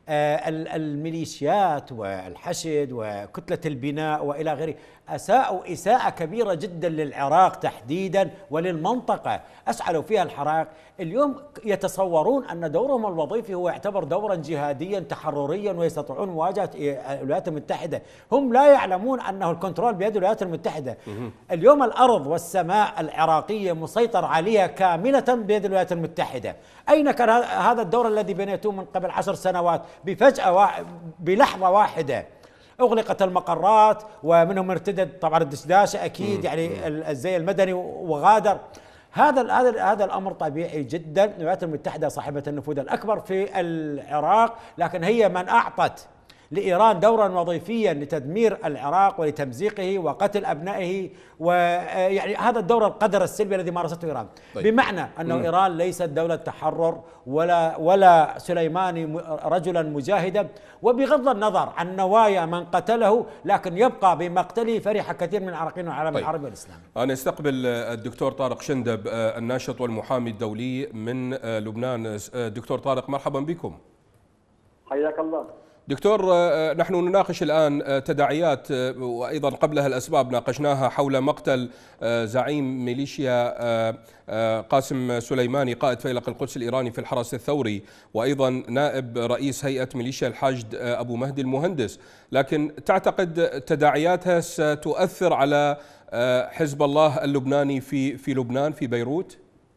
الميليشيات والحشد وكتلة البناء وإلى غيره أساءوا إساءة كبيرة جدا للعراق تحديدا وللمنطقة، أشعلوا فيها الحرائق. اليوم يتصورون أن دورهم الوظيفي هو يعتبر دورا جهاديا تحرريا ويستطيعون مواجهة الولايات المتحدة. هم لا يعلمون أنه الكنترول بيد الولايات المتحدة. اليوم الأرض والسماء العراقية مسيطر عليها كاملة بيد الولايات المتحدة. أين كان هذا الدور الذي بنيتوه من قبل 10 سنوات؟ بفجأة بلحظة واحدة أغلقت المقرات، ومنهم ارتدت طبعا الدشداشة أكيد يعني الزي المدني وغادر. هذا الأمر طبيعي جدا. الولايات المتحدة صاحبة النفوذ الأكبر في العراق، لكن هي من أعطت لإيران دورا وظيفيا لتدمير العراق ولتمزيقه وقتل أبنائه، ويعني هذا الدور القدر السلبي الذي مارسته إيران. طيب. بمعنى أنه إيران ليست دولة تحرر ولا سليماني رجلا مجاهدا، وبغض النظر عن نوايا من قتله، لكن يبقى بمقتله فرح كثير من العراقيين والعالم العربي والإسلامي. أنا استقبل الدكتور طارق شندب الناشط والمحامي الدولي من لبنان. دكتور طارق مرحبا بكم. حياك الله. دكتور، نحن نناقش الآن تداعيات وأيضا قبلها الأسباب ناقشناها حول مقتل زعيم ميليشيا قاسم سليماني قائد فيلق القدس الإيراني في الحرس الثوري، وأيضا نائب رئيس هيئة ميليشيا الحشد أبو مهدي المهندس، لكن تعتقد تداعياتها ستؤثر على حزب الله اللبناني في لبنان في بيروت؟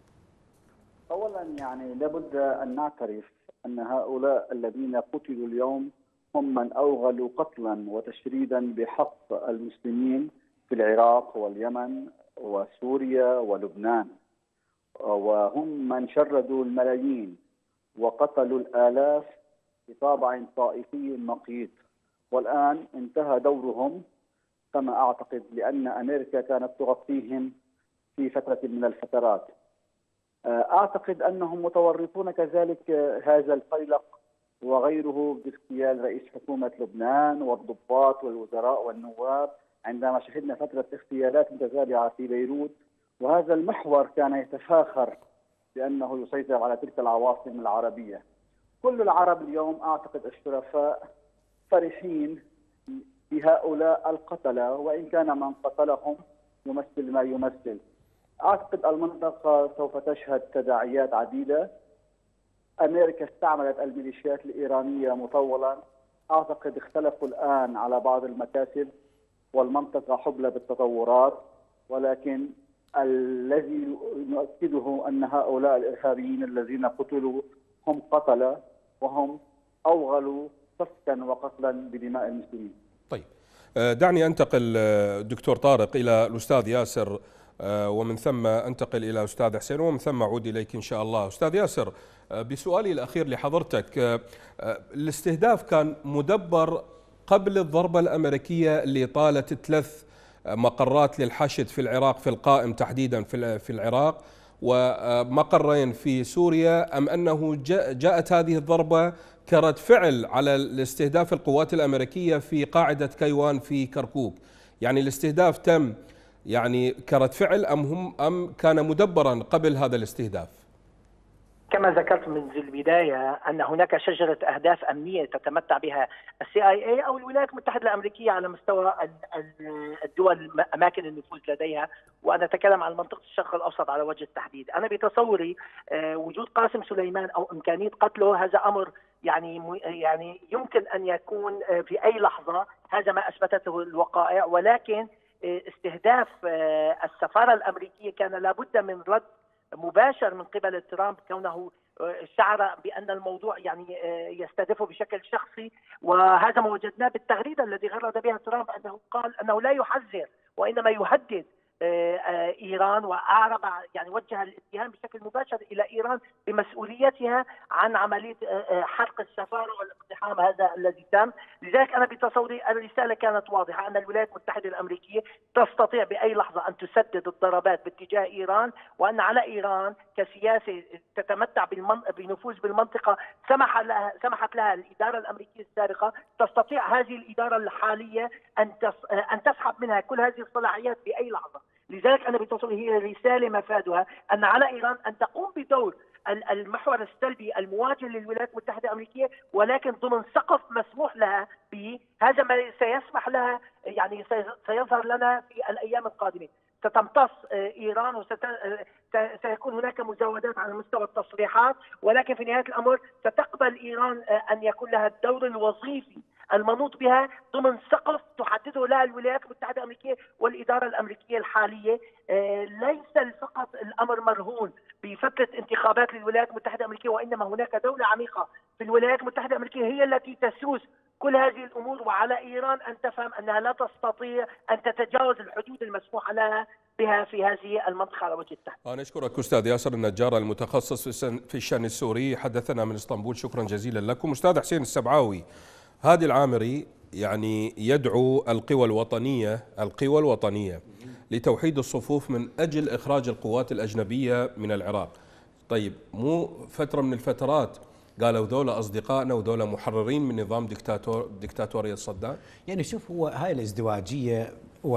أولا يعني لابد أن نعترف أن هؤلاء الذين قتلوا اليوم هم من أوغلوا قتلا وتشريدا بحق المسلمين في العراق واليمن وسوريا ولبنان، وهم من شردوا الملايين وقتلوا الآلاف بطابع طائفي مقيت، والآن انتهى دورهم كما أعتقد، لأن أمريكا كانت تغطيهم في فترة من الفترات. أعتقد أنهم متورطون كذلك هذا الفيلق وغيره باغتيال رئيس حكومة لبنان والضباط والوزراء والنواب عندما شهدنا فترة اغتيالات متتابعة في بيروت، وهذا المحور كان يتفاخر بأنه يسيطر على تلك العواصم العربية. كل العرب اليوم أعتقد الشرفاء فرحين بهؤلاء القتلة، وإن كان من قتلهم يمثل ما يمثل. أعتقد المنطقة سوف تشهد تداعيات عديدة. أمريكا استعملت الميليشيات الإيرانية مطولا، أعتقد اختلفوا الآن على بعض المكاسب والمنطقة حبلى بالتطورات، ولكن الذي نؤكده أن هؤلاء الإرهابيين الذين قتلوا هم قتلة، وهم أوغلوا سفكا وقتلا بدماء المسلمين. طيب، دعني أنتقل دكتور طارق إلى الأستاذ ياسر، ومن ثم أنتقل إلى أستاذ حسين، ومن ثم أعود إليك إن شاء الله. أستاذ ياسر، بسؤالي الأخير لحضرتك، الاستهداف كان مدبر قبل الضربة الأمريكية اللي طالت 3 مقرات للحشد في العراق، في القائم تحديدا في العراق، ومقرين في سوريا، أم أنه جاءت هذه الضربة كرد فعل على الاستهداف القوات الأمريكية في قاعدة كيوان في كركوك؟ يعني الاستهداف تم يعني كرد فعل أم كان مدبرا قبل هذا الاستهداف؟ كما ذكرت منذ البداية أن هناك شجرة أهداف أمنية تتمتع بها CIA أو الولايات المتحدة الأمريكية على مستوى الدول أماكن النفوذ لديها، وأنا أتكلم عن منطقة الشرق الأوسط على وجه التحديد. أنا بتصوري وجود قاسم سليمان أو إمكانية قتله هذا أمر يعني يمكن أن يكون في أي لحظة، هذا ما أثبتته الوقائع، ولكن استهداف السفارة الأمريكية كان لابد من رد مباشر من قبل ترامب، كونه شعر بأن الموضوع يعني يستهدفه بشكل شخصي، وهذا ما وجدناه بالتغريدة التي غرد بها ترامب، أنه قال أنه لا يحذر وإنما يهدد إيران، وأعرب يعني وجه الاتهام بشكل مباشر إلى إيران بمسؤوليتها عن عملية حرق السفارة والاقتحام هذا الذي تم. لذلك أنا بتصوري الرسالة كانت واضحة، أن الولايات المتحدة الأمريكية تستطيع بأي لحظة أن تسدد الضربات باتجاه إيران، وأن على إيران كسياسة تتمتع بنفوذ بالمنطقة سمحت لها الإدارة الأمريكية السابقة، تستطيع هذه الإدارة الحالية أن تسحب منها كل هذه الصلاحيات بأي لحظة. لذلك أنا بتصوري هي رسالة مفادها أن على إيران أن تقوم بدور المحور السلبي المواجه للولايات المتحدة الأمريكية، ولكن ضمن سقف مسموح لها به. هذا ما سيسمح لها، يعني سيظهر لنا في الأيام القادمة. ستمتص إيران وسيكون هناك مزاودات على مستوى التصريحات، ولكن في نهاية الأمر ستقبل إيران أن يكون لها الدور الوظيفي المنوط بها ضمن سقف تحدده لها الولايات المتحدة الأمريكية والإدارة الأمريكية الحالية. ليس فقط الأمر مرهون بفترة انتخابات للولايات المتحدة الأمريكية، وإنما هناك دولة عميقة في الولايات المتحدة الأمريكية هي التي تسوس كل هذه الأمور، وعلى إيران أن تفهم أنها لا تستطيع أن تتجاوز الحدود المسموح لها بها في هذه المنطقة على وجه التحديد. أنا أشكرك أستاذ ياسر النجار المتخصص في الشأن السوري، حدثنا من اسطنبول. شكرا جزيلا لكم. أستاذ حسين السبعاوي، هادي العامري يعني يدعو القوى الوطنية لتوحيد الصفوف من أجل إخراج القوات الأجنبية من العراق. طيب، مو فترة من الفترات قالوا ذولا أصدقائنا وذولا محررين من نظام ديكتاتورية صدام؟ يعني شوف، هو هاي الازدواجية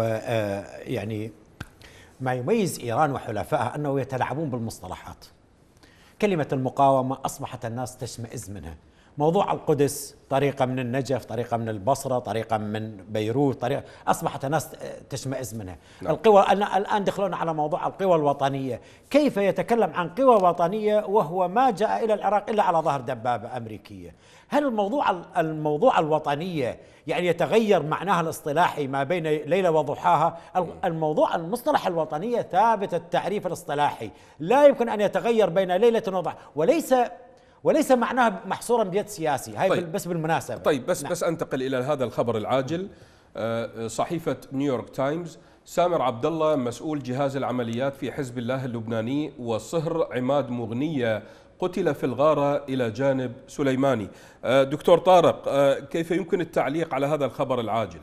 ويعني ما يميز إيران وحلفائها أنه يتلاعبون بالمصطلحات. كلمة المقاومة أصبحت الناس تشمئز منها. موضوع القدس طريقة من النجف، طريقة من البصرة، طريقة من بيروت، طريقة أصبحت الناس تشمئز منها. نعم. القوى الآن دخلونا على موضوع القوى الوطنية. كيف يتكلم عن قوى وطنية وهو ما جاء إلى العراق إلا على ظهر دبابة أمريكية؟ هل الموضوع الوطنية يعني يتغير معناها الاصطلاحي ما بين ليلة وضحاها؟ المصطلح الوطنية ثابت التعريف الاصطلاحي، لا يمكن أن يتغير بين ليلة وضحى، وليس معناها محصورا بيد سياسي. هاي طيب. بس بالمناسبة. طيب، بس انتقل إلى هذا الخبر العاجل. صحيفة نيويورك تايمز، سامر عبد الله مسؤول جهاز العمليات في حزب الله اللبناني وصهر عماد مغنية قتل في الغارة إلى جانب سليماني. دكتور طارق، كيف يمكن التعليق على هذا الخبر العاجل؟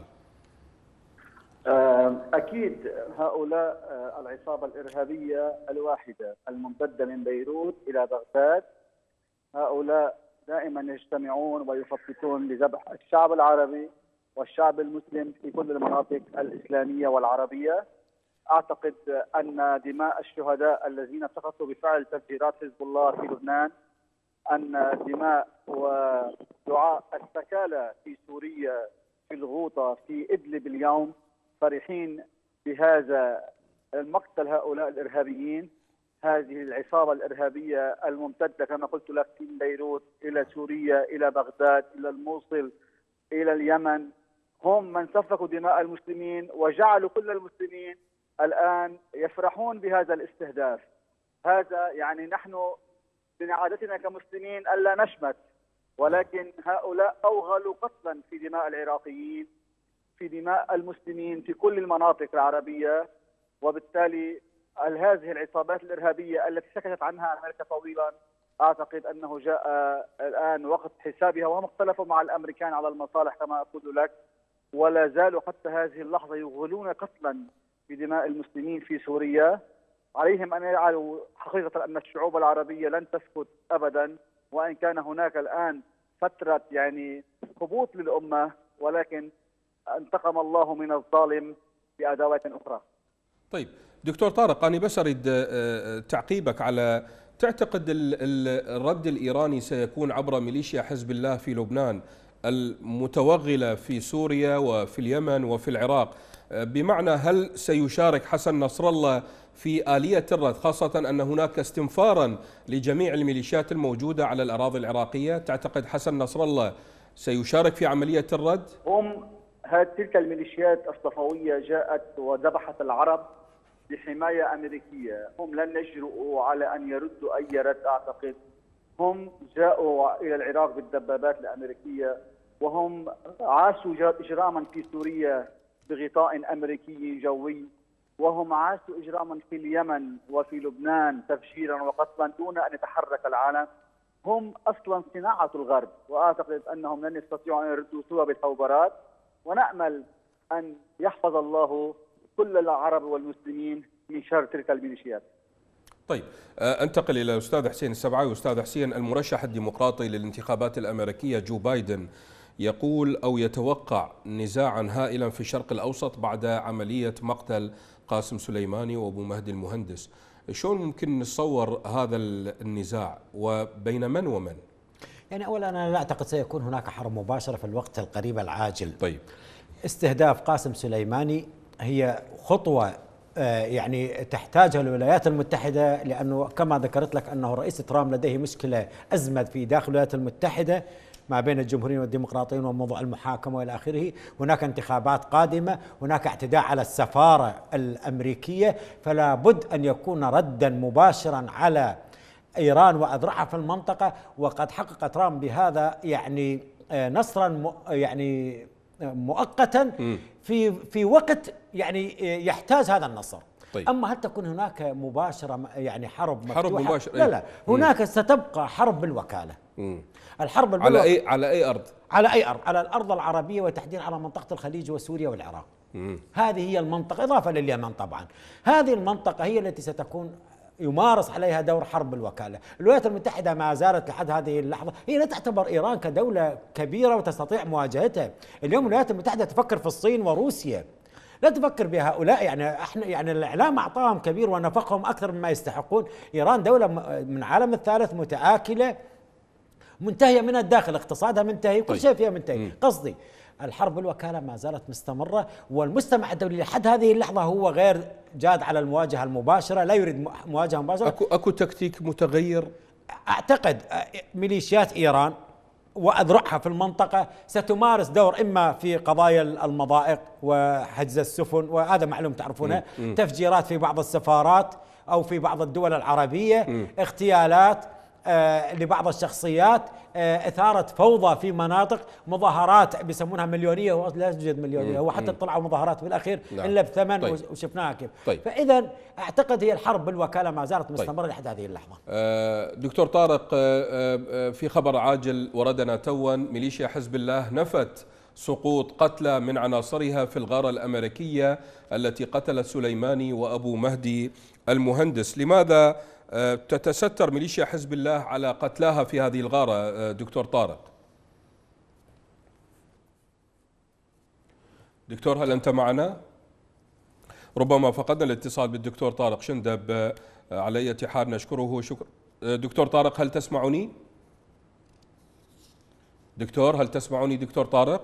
أكيد هؤلاء العصابة الإرهابية الواحدة الممتدة من بيروت إلى بغداد، هؤلاء دائما يجتمعون ويخططون لذبح الشعب العربي والشعب المسلم في كل المناطق الإسلامية والعربية. أعتقد أن دماء الشهداء الذين سقطوا بفعل تفجيرات حزب الله في لبنان، أن دماء ودعاء السكالة في سوريا، في الغوطة، في إدلب اليوم، فرحين بهذا المقتل هؤلاء الإرهابيين، هذه العصابة الإرهابية الممتدة كما قلت لك من بيروت إلى سوريا إلى بغداد إلى الموصل إلى اليمن. هم من سفكوا دماء المسلمين وجعلوا كل المسلمين الآن يفرحون بهذا الاستهداف. هذا يعني نحن من عادتنا كمسلمين ألا نشمت، ولكن هؤلاء أوغلوا قتلا في دماء العراقيين، في دماء المسلمين في كل المناطق العربية. وبالتالي هذه العصابات الإرهابية التي سكتت عنها أمريكا طويلا، أعتقد أنه جاء الآن وقت حسابها، وهم اختلفوا مع الأمريكان على المصالح كما أقول لك، ولا زالوا حتى هذه اللحظة يغلون قتلا بدماء المسلمين في سوريا. عليهم أن يجعلوا حقيقة أن الشعوب العربية لن تسكت أبدا، وإن كان هناك الآن فترة يعني هبوط للأمة، ولكن انتقم الله من الظالم بأدوات أخرى. طيب دكتور طارق، أنا بس أريد تعقيبك على، تعتقد الرد الإيراني سيكون عبر ميليشيا حزب الله في لبنان المتوغلة في سوريا وفي اليمن وفي العراق، بمعنى هل سيشارك حسن نصر الله في آلية الرد، خاصة أن هناك استنفارا لجميع الميليشيات الموجودة على الأراضي العراقية؟ تعتقد حسن نصر الله سيشارك في عملية الرد؟ تلك الميليشيات الصفوية جاءت وذبحت العرب بحماية أمريكية. هم لن يجرؤوا على أن يردوا أي رد. أعتقد هم جاءوا إلى العراق بالدبابات الأمريكية، وهم عاشوا إجراما في سوريا بغطاء أمريكي جوي، وهم عاشوا إجراما في اليمن وفي لبنان تفجيرا وقتلا دون أن يتحرك العالم. هم أصلا صناعة الغرب، وأعتقد أنهم لن يستطيعوا أن يردوا سوى بالحوبرات، ونأمل أن يحفظ الله كل العرب والمسلمين من شر تلك الميليشيات. طيب، انتقل إلى الأستاذ حسين السبعاوي. أستاذ حسين، المرشح الديمقراطي للانتخابات الأمريكية جو بايدن يقول أو يتوقع نزاعا هائلا في الشرق الأوسط بعد عملية مقتل قاسم سليماني وأبو مهدي المهندس. شلون ممكن نتصور هذا النزاع وبين من ومن؟ يعني أولا أنا لا أعتقد سيكون هناك حرب مباشرة في الوقت القريب العاجل. طيب. استهداف قاسم سليماني هي خطوة يعني تحتاجها الولايات المتحدة، لأنه كما ذكرت لك أنه الرئيس ترامب لديه مشكلة أزمة في داخل الولايات المتحدة ما بين الجمهوريين والديمقراطيين وموضوع المحاكمة وإلى آخره. هناك انتخابات قادمة، هناك اعتداء على السفارة الأمريكية، فلا بد أن يكون ردا مباشرا على إيران وأذرعها في المنطقة. وقد حقق ترامب بهذا يعني نصرا يعني مؤقتا في وقت يعني يحتاج هذا النصر. طيب. أما هل تكون هناك مباشرة يعني حرب مباشرة؟ لا، هناك ستبقى حرب بالوكالة. الحرب على أي أرض؟ على أي أرض؟ على الأرض العربية، وتحديدا على منطقة الخليج وسوريا والعراق. هذه هي المنطقة، إضافة لليمن طبعا. هذه المنطقة هي التي ستكون يمارس عليها دور حرب الوكالة. الولايات المتحدة ما زالت لحد هذه اللحظة هي لا تعتبر إيران كدولة كبيرة وتستطيع مواجهتها. اليوم الولايات المتحدة تفكر في الصين وروسيا، لا تفكر بهؤلاء. يعني احنا يعني الاعلام اعطاهم كبير ونفقهم اكثر مما يستحقون. ايران دولة من العالم الثالث، متآكلة، منتهية من الداخل، اقتصادها منتهي، كل شيء فيها منتهي. قصدي الحرب الوكالة ما زالت مستمرة، والمجتمع الدولي لحد هذه اللحظة هو غير جاد على المواجهة المباشرة، لا يريد مواجهة مباشرة. أكو تكتيك متغير؟ أعتقد ميليشيات إيران وأذرعها في المنطقة ستمارس دور إما في قضايا المضائق وحجز السفن، وهذا معلوم تعرفونه، تفجيرات في بعض السفارات أو في بعض الدول العربية، اغتيالات لبعض الشخصيات، إثارة فوضى في مناطق، مظاهرات بيسمونها مليونية ولا توجد مليونية، هو حتى طلعوا مظاهرات بالأخير إلا بثمن. طيب. وشفناها كيف. طيب. فإذا أعتقد هي الحرب بالوكالة ما زالت مستمرة. طيب. لحد هذه اللحظة. دكتور طارق، في خبر عاجل وردنا توا، ميليشيا حزب الله نفت سقوط قتلى من عناصرها في الغارة الأمريكية التي قتلت سليماني وأبو مهدي المهندس. لماذا تتستر ميليشيا حزب الله على قتلاها في هذه الغارة دكتور طارق؟ دكتور، هل أنت معنا؟ ربما فقدنا الاتصال بالدكتور طارق شندب، على أي حال نشكره شكر. دكتور طارق، هل تسمعني؟ دكتور، هل تسمعني دكتور طارق؟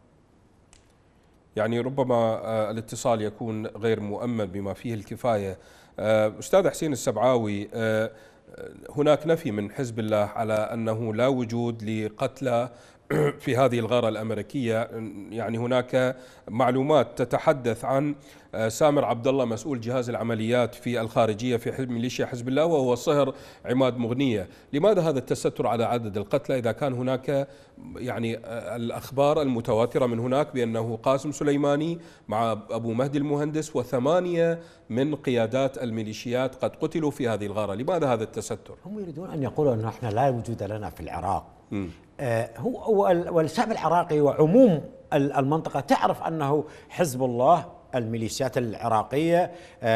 يعني ربما الاتصال يكون غير مؤمن بما فيه الكفاية. أستاذ حسين السبعاوي، هناك نفي من حزب الله على أنه لا وجود لقتلى في هذه الغارة الأمريكية. يعني هناك معلومات تتحدث عن سامر عبد الله مسؤول جهاز العمليات في الخارجية في ميليشيا حزب الله، وهو صهر عماد مغنية. لماذا هذا التستر على عدد القتلى إذا كان هناك يعني الأخبار المتواترة من هناك بأنه قاسم سليماني مع أبو مهدي المهندس و8 من قيادات الميليشيات قد قتلوا في هذه الغارة؟ لماذا هذا التستر؟ هم يريدون أن يقولوا أن احنا لا وجود لنا في العراق. هو والشعب العراقي وعموم المنطقة تعرف أنه حزب الله، الميليشيات العراقية،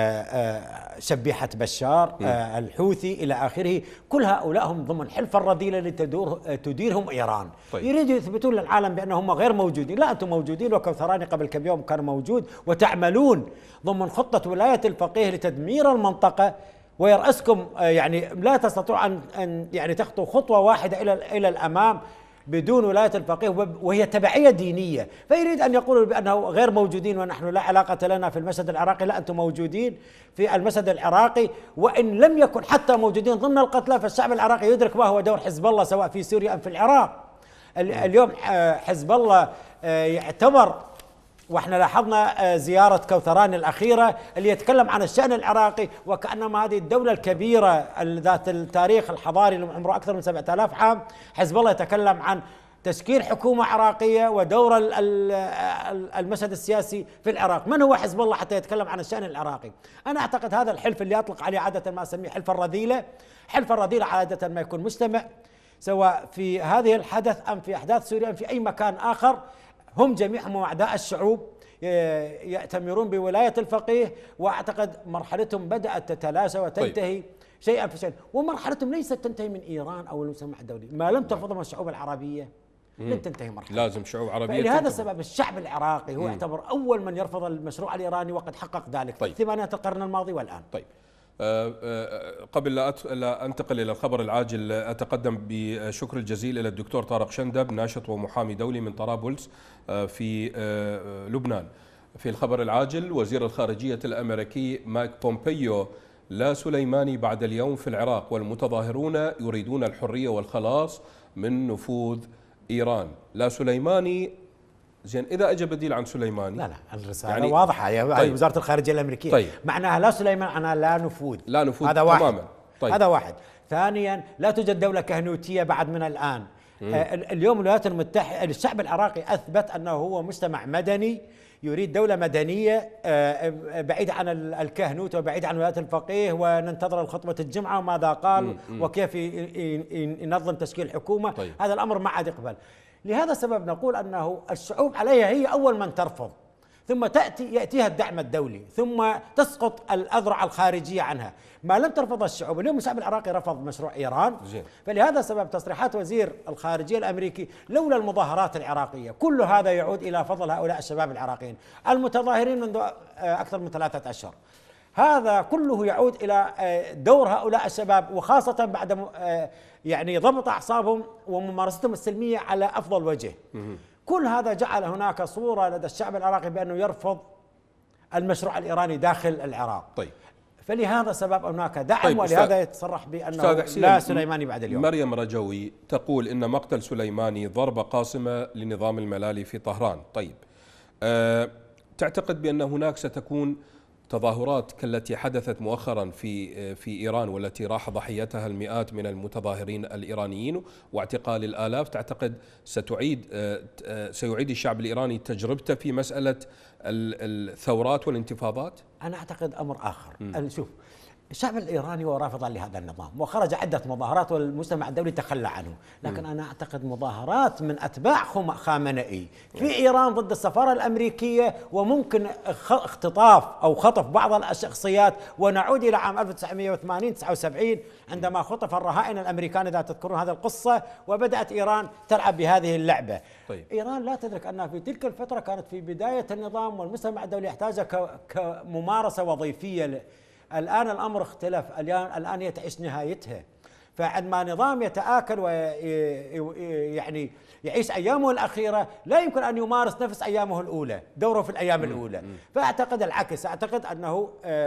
شبيحة بشار، الحوثي إلى آخره، كل هؤلاء هم ضمن حلف الرذيلة التي تديرهم إيران. طيب. يريدوا يثبتون للعالم بأنهم غير موجودين. لا، أنتم موجودين، وكوثراني قبل كم يوم كان موجود، وتعملون ضمن خطة ولاية الفقيه لتدمير المنطقة، ويرأسكم يعني لا تستطيع أن يعني تخطو خطوة واحدة إلى الأمام بدون ولاية الفقيه، وهي تبعية دينية. فيريد أن يقولوا بأنه غير موجودين ونحن لا علاقة لنا في المشهد العراقي. لا، أنتم موجودين في المشهد العراقي، وإن لم يكن حتى موجودين ضمن القتلى، فالشعب العراقي يدرك ما هو دور حزب الله سواء في سوريا أم في العراق. اليوم حزب الله يعتبر، واحنا لاحظنا زيارة كوثراني الأخيرة اللي يتكلم عن الشأن العراقي وكأنما هذه الدولة الكبيرة ذات التاريخ الحضاري اللي عمره أكثر من 7000 عام. حزب الله يتكلم عن تشكيل حكومة عراقية ودور المشهد السياسي في العراق. من هو حزب الله حتى يتكلم عن الشأن العراقي؟ أنا أعتقد هذا الحلف اللي أطلق عليه عادة ما أسميه حلف الرذيلة. حلف الرذيلة عادة ما يكون مجتمع، سواء في هذه الحدث أم في أحداث سوريا أم في أي مكان آخر، هم جميعهم أعداء الشعوب، يأتمرون بولاية الفقيه، وأعتقد مرحلتهم بدأت تتلاشى وتنتهي. طيب. شيئا فشيئا، ومرحلتهم ليست تنتهي من إيران أو المجتمع الدولي. ما لم ترفضهم الشعوب العربية لن تنتهي مرحلة. لازم شعوب عربية. لهذا السبب الشعب العراقي هو يعتبر أول من يرفض المشروع الإيراني، وقد حقق ذلك في ثمانينات القرن الماضي والآن. طيب قبل لا أنتقل إلى الخبر العاجل، أتقدم بشكر الجزيل إلى الدكتور طارق شندب، ناشط ومحامي دولي من طرابلس في لبنان. في الخبر العاجل، وزير الخارجية الأمريكي مايك بومبيو: لا سليماني بعد اليوم في العراق، والمتظاهرون يريدون الحرية والخلاص من نفوذ إيران. لا سليماني. زين، إذا أجى بديل عن سليماني؟ لا الرسالة يعني واضحة يا طيب. وزارة الخارجية الأمريكية طيب. معناها لا سليمان معناها لا نفوذ. لا نفوذ هذا واحد تماما. طيب. هذا واحد. ثانيا، لا توجد دولة كهنوتية بعد من الآن. اليوم الولايات المتحدة، الشعب العراقي أثبت أنه هو مجتمع مدني يريد دولة مدنية بعيدة عن الكهنوت وبعيدة عن ولاية الفقيه، وننتظر الخطبة الجمعة وماذا قال وكيف ينظم تشكيل حكومة. طيب. هذا الأمر ما عاد يقبل. لهذا السبب نقول أنه الشعوب عليها هي أول من ترفض، ثم يأتيها الدعم الدولي، ثم تسقط الأذرع الخارجية عنها. ما لم ترفض الشعوب، اليوم الشعب العراقي رفض مشروع إيران. فلهذا السبب تصريحات وزير الخارجية الأمريكي: لولا المظاهرات العراقية. كل هذا يعود إلى فضل هؤلاء الشباب العراقيين المتظاهرين منذ أكثر من 3 أشهر. هذا كله يعود إلى دور هؤلاء الشباب، وخاصة بعد يعني ضبط أعصابهم وممارستهم السلمية على أفضل وجه. كل هذا جعل هناك صورة لدى الشعب العراقي بأنه يرفض المشروع الإيراني داخل العراق. طيب. فلهذا السبب هناك دعم. طيب، ولهذا يتصرح بأنه لا سليماني بعد اليوم. مريم رجوي تقول إن مقتل سليماني ضربة قاصمة لنظام الملالي في طهران. طيب، تعتقد بأن هناك ستكون تظاهرات كالتي حدثت مؤخرا في إيران والتي راح ضحيتها المئات من المتظاهرين الإيرانيين واعتقال الآلاف؟ تعتقد سيعيد الشعب الإيراني تجربته في مسألة الثورات والانتفاضات؟ أنا أعتقد أمر آخر. شوف، الشعب الإيراني هو رافضا لهذا النظام، وخرج عدة مظاهرات والمجتمع الدولي تخلى عنه. لكن أنا أعتقد مظاهرات من أتباع خامنئي في إيران ضد السفارة الأمريكية، وممكن اختطاف أو خطف بعض الشخصيات. ونعود إلى عام 1980-79 عندما خطف الرهائن الأمريكان، إذا تذكرون هذه القصة، وبدأت إيران تلعب بهذه اللعبة. طيب. إيران لا تدرك أنها في تلك الفترة كانت في بداية النظام، والمجتمع الدولي يحتاجها كممارسة وظيفية. الآن الأمر اختلف، الآن هي تعيش نهايتها. فعندما نظام يتآكل ويعني يعيش أيامه الأخيرة، لا يمكن أن يمارس نفس أيامه الأولى، دوره في الأيام الأولى. فأعتقد العكس، أعتقد أنه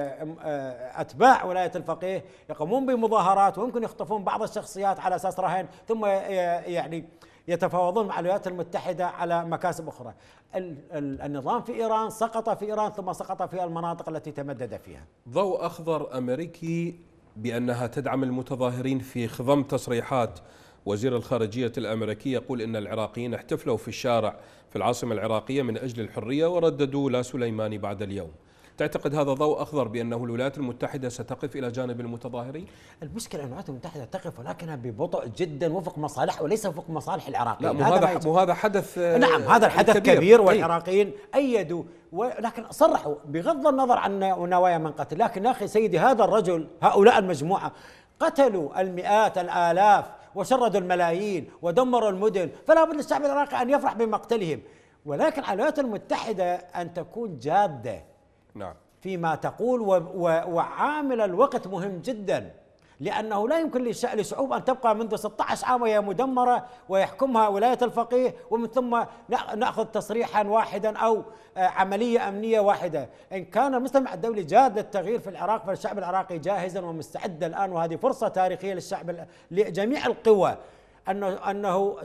أتباع ولاية الفقيه يقومون بمظاهرات ويمكن يخطفون بعض الشخصيات على أساس رهن، ثم يعني يتفاوضون مع الولايات المتحدة على مكاسب أخرى. النظام في إيران سقط في إيران، ثم سقط في المناطق التي تمدد فيها. ضوء أخضر أمريكي بأنها تدعم المتظاهرين في خضم تصريحات وزير الخارجية الأمريكي يقول إن العراقيين احتفلوا في الشارع في العاصمة العراقية من أجل الحرية ورددوا لا سليماني بعد اليوم. تعتقد هذا ضوء أخضر بأنه الولايات المتحدة ستقف إلى جانب المتظاهرين؟ المشكلة أن الولايات المتحدة تقف، ولكنها ببطء جدا وفق مصالح وليس وفق مصالح العراقيين. لا، هذا حدث. نعم، هذا الحدث كبير والعراقيين أيدوا، ولكن صرحوا بغض النظر عن نوايا من قتل. لكن يا أخي سيدي، هذا الرجل، هؤلاء المجموعة قتلوا المئات الآلاف وشردوا الملايين ودمروا المدن، فلا بد للشعب العراقي أن يفرح بمقتلهم. ولكن على الولايات المتحدة أن تكون جادة نعم فيما تقول، وعامل الوقت مهم جدا، لأنه لا يمكن لشعوب أن تبقى منذ 16 عام وهي مدمرة ويحكمها ولاية الفقيه، ومن ثم نأخذ تصريحا واحدا أو عملية أمنية واحدة. إن كان المجتمع الدولي جاد للتغيير في العراق، فالشعب العراقي جاهزا ومستعد الآن، وهذه فرصة تاريخية للشعب، لجميع القوى أنه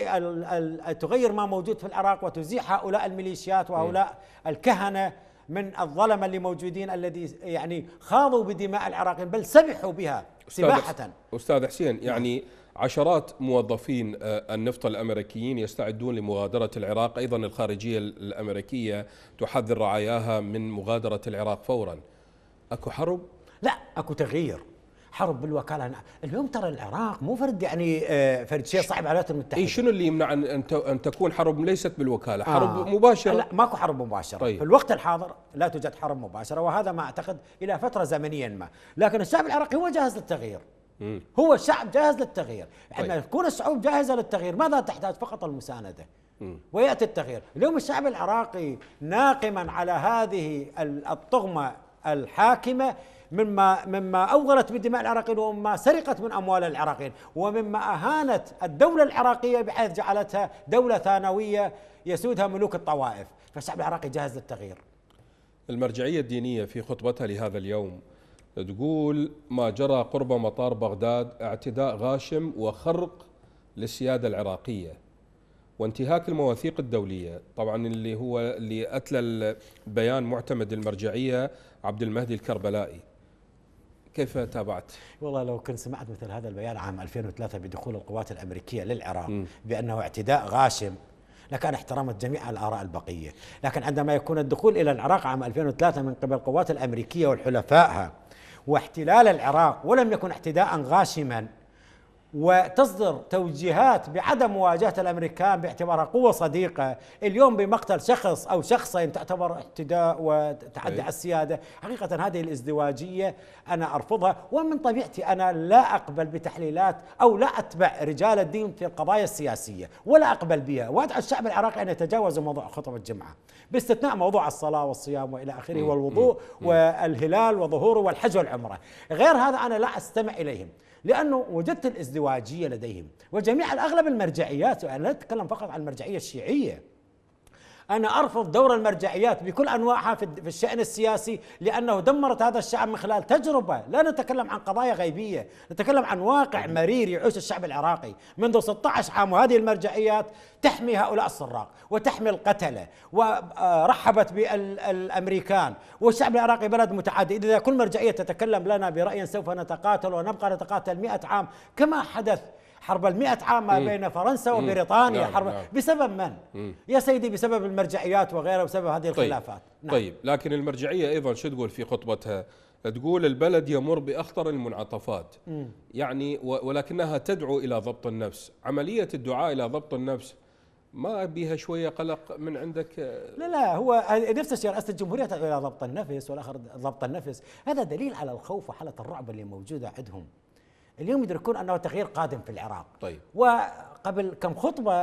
تغير ما موجود في العراق وتزيح هؤلاء الميليشيات وهؤلاء الكهنة من الظلمة اللي موجودين، الذي يعني خاضوا بدماء العراقيين بل سبحوا بها سباحة. أستاذ حسين، يعني عشرات موظفين النفط الأمريكيين يستعدون لمغادرة العراق، أيضا الخارجية الأمريكية تحذر رعاياها من مغادرة العراق فورا. أكو حرب؟ لا، أكو تغيير. حرب بالوكالة. اليوم ترى العراق مو فرد يعني فرد شيء صعب على الولايات المتحدة. شنو اللي يمنع أن تكون حرب ليست بالوكالة، حرب مباشرة؟ لا، ماكو حرب مباشرة. طيب. في الوقت الحاضر لا توجد حرب مباشرة، وهذا ما أعتقد إلى فترة زمنيا ما. لكن الشعب العراقي هو جاهز للتغيير. هو الشعب جاهز للتغيير. عندما تكون الشعوب جاهزة للتغيير، ماذا تحتاج؟ فقط المساندة ويأتي التغيير. اليوم الشعب العراقي ناقما على هذه الطغمة الحاكمة مما أوغلت بدماء العراقيين، ومما سرقت من أموال العراقيين، ومما أهانت الدولة العراقية بحيث جعلتها دولة ثانوية يسودها ملوك الطوائف. فالشعب العراقي جاهز للتغيير. المرجعية الدينية في خطبتها لهذا اليوم تقول: ما جرى قرب مطار بغداد اعتداء غاشم وخرق للسيادة العراقية وانتهاك المواثيق الدولية. طبعا اللي أتلى البيان معتمد المرجعية عبد المهدي الكربلائي. كيف تابعت؟ والله لو كنت سمعت مثل هذا البيان عام 2003 بدخول القوات الأمريكية للعراق بأنه اعتداء غاشم لكان احترمت جميع الآراء البقية، لكن عندما يكون الدخول إلى العراق عام 2003 من قبل القوات الأمريكية والحلفائها واحتلال العراق ولم يكن اعتداء غاشما، وتصدر توجيهات بعدم مواجهة الأمريكان باعتبارها قوة صديقة، اليوم بمقتل شخص أو شخصين تعتبر اعتداء وتعدي على السيادة. حقيقة هذه الازدواجية أنا أرفضها، ومن طبيعتي أنا لا أقبل بتحليلات أو لا أتبع رجال الدين في القضايا السياسية ولا أقبل بها، وأدعو الشعب العراقي أن يتجاوز موضوع خطب الجمعة باستثناء موضوع الصلاة والصيام وإلى آخره والوضوء والهلال وظهوره والحج والعمرة. غير هذا أنا لا أستمع إليهم، لأنه وجدت الازدواجية لديهم. وجميع الأغلب المرجعيات، وأنا لا أتكلم فقط عن المرجعية الشيعية، أنا أرفض دور المرجعيات بكل أنواعها في الشأن السياسي، لأنه دمرت هذا الشعب من خلال تجربة. لا نتكلم عن قضايا غيبية، نتكلم عن واقع مرير يعيش الشعب العراقي منذ 16 عام. وهذه المرجعيات تحمي هؤلاء السراق وتحمي القتلة ورحبت بالأمريكان، والشعب العراقي بلد متعدد. إذا كل مرجعية تتكلم لنا برأي سوف نتقاتل ونبقى نتقاتل 100 عام كما حدث حرب 100 عام ما بين فرنسا وبريطانيا. حرب بسبب من؟ يا سيدي بسبب المرجعيات وغيرها، بسبب هذه الخلافات. طيب لكن المرجعية أيضا شو تقول في خطبتها؟ تقول البلد يمر بأخطر المنعطفات، يعني ولكنها تدعو إلى ضبط النفس. عملية الدعاء إلى ضبط النفس ما بيها شوية قلق من عندك؟ لا هو نفس الشيء. رئاسة الجمهورية تدعو إلى ضبط النفس، والآخر ضبط النفس. هذا دليل على الخوف وحالة الرعب اللي موجودة عندهم. اليوم يدركون أنه تغيير قادم في العراق. طيب. وقبل كم خطبة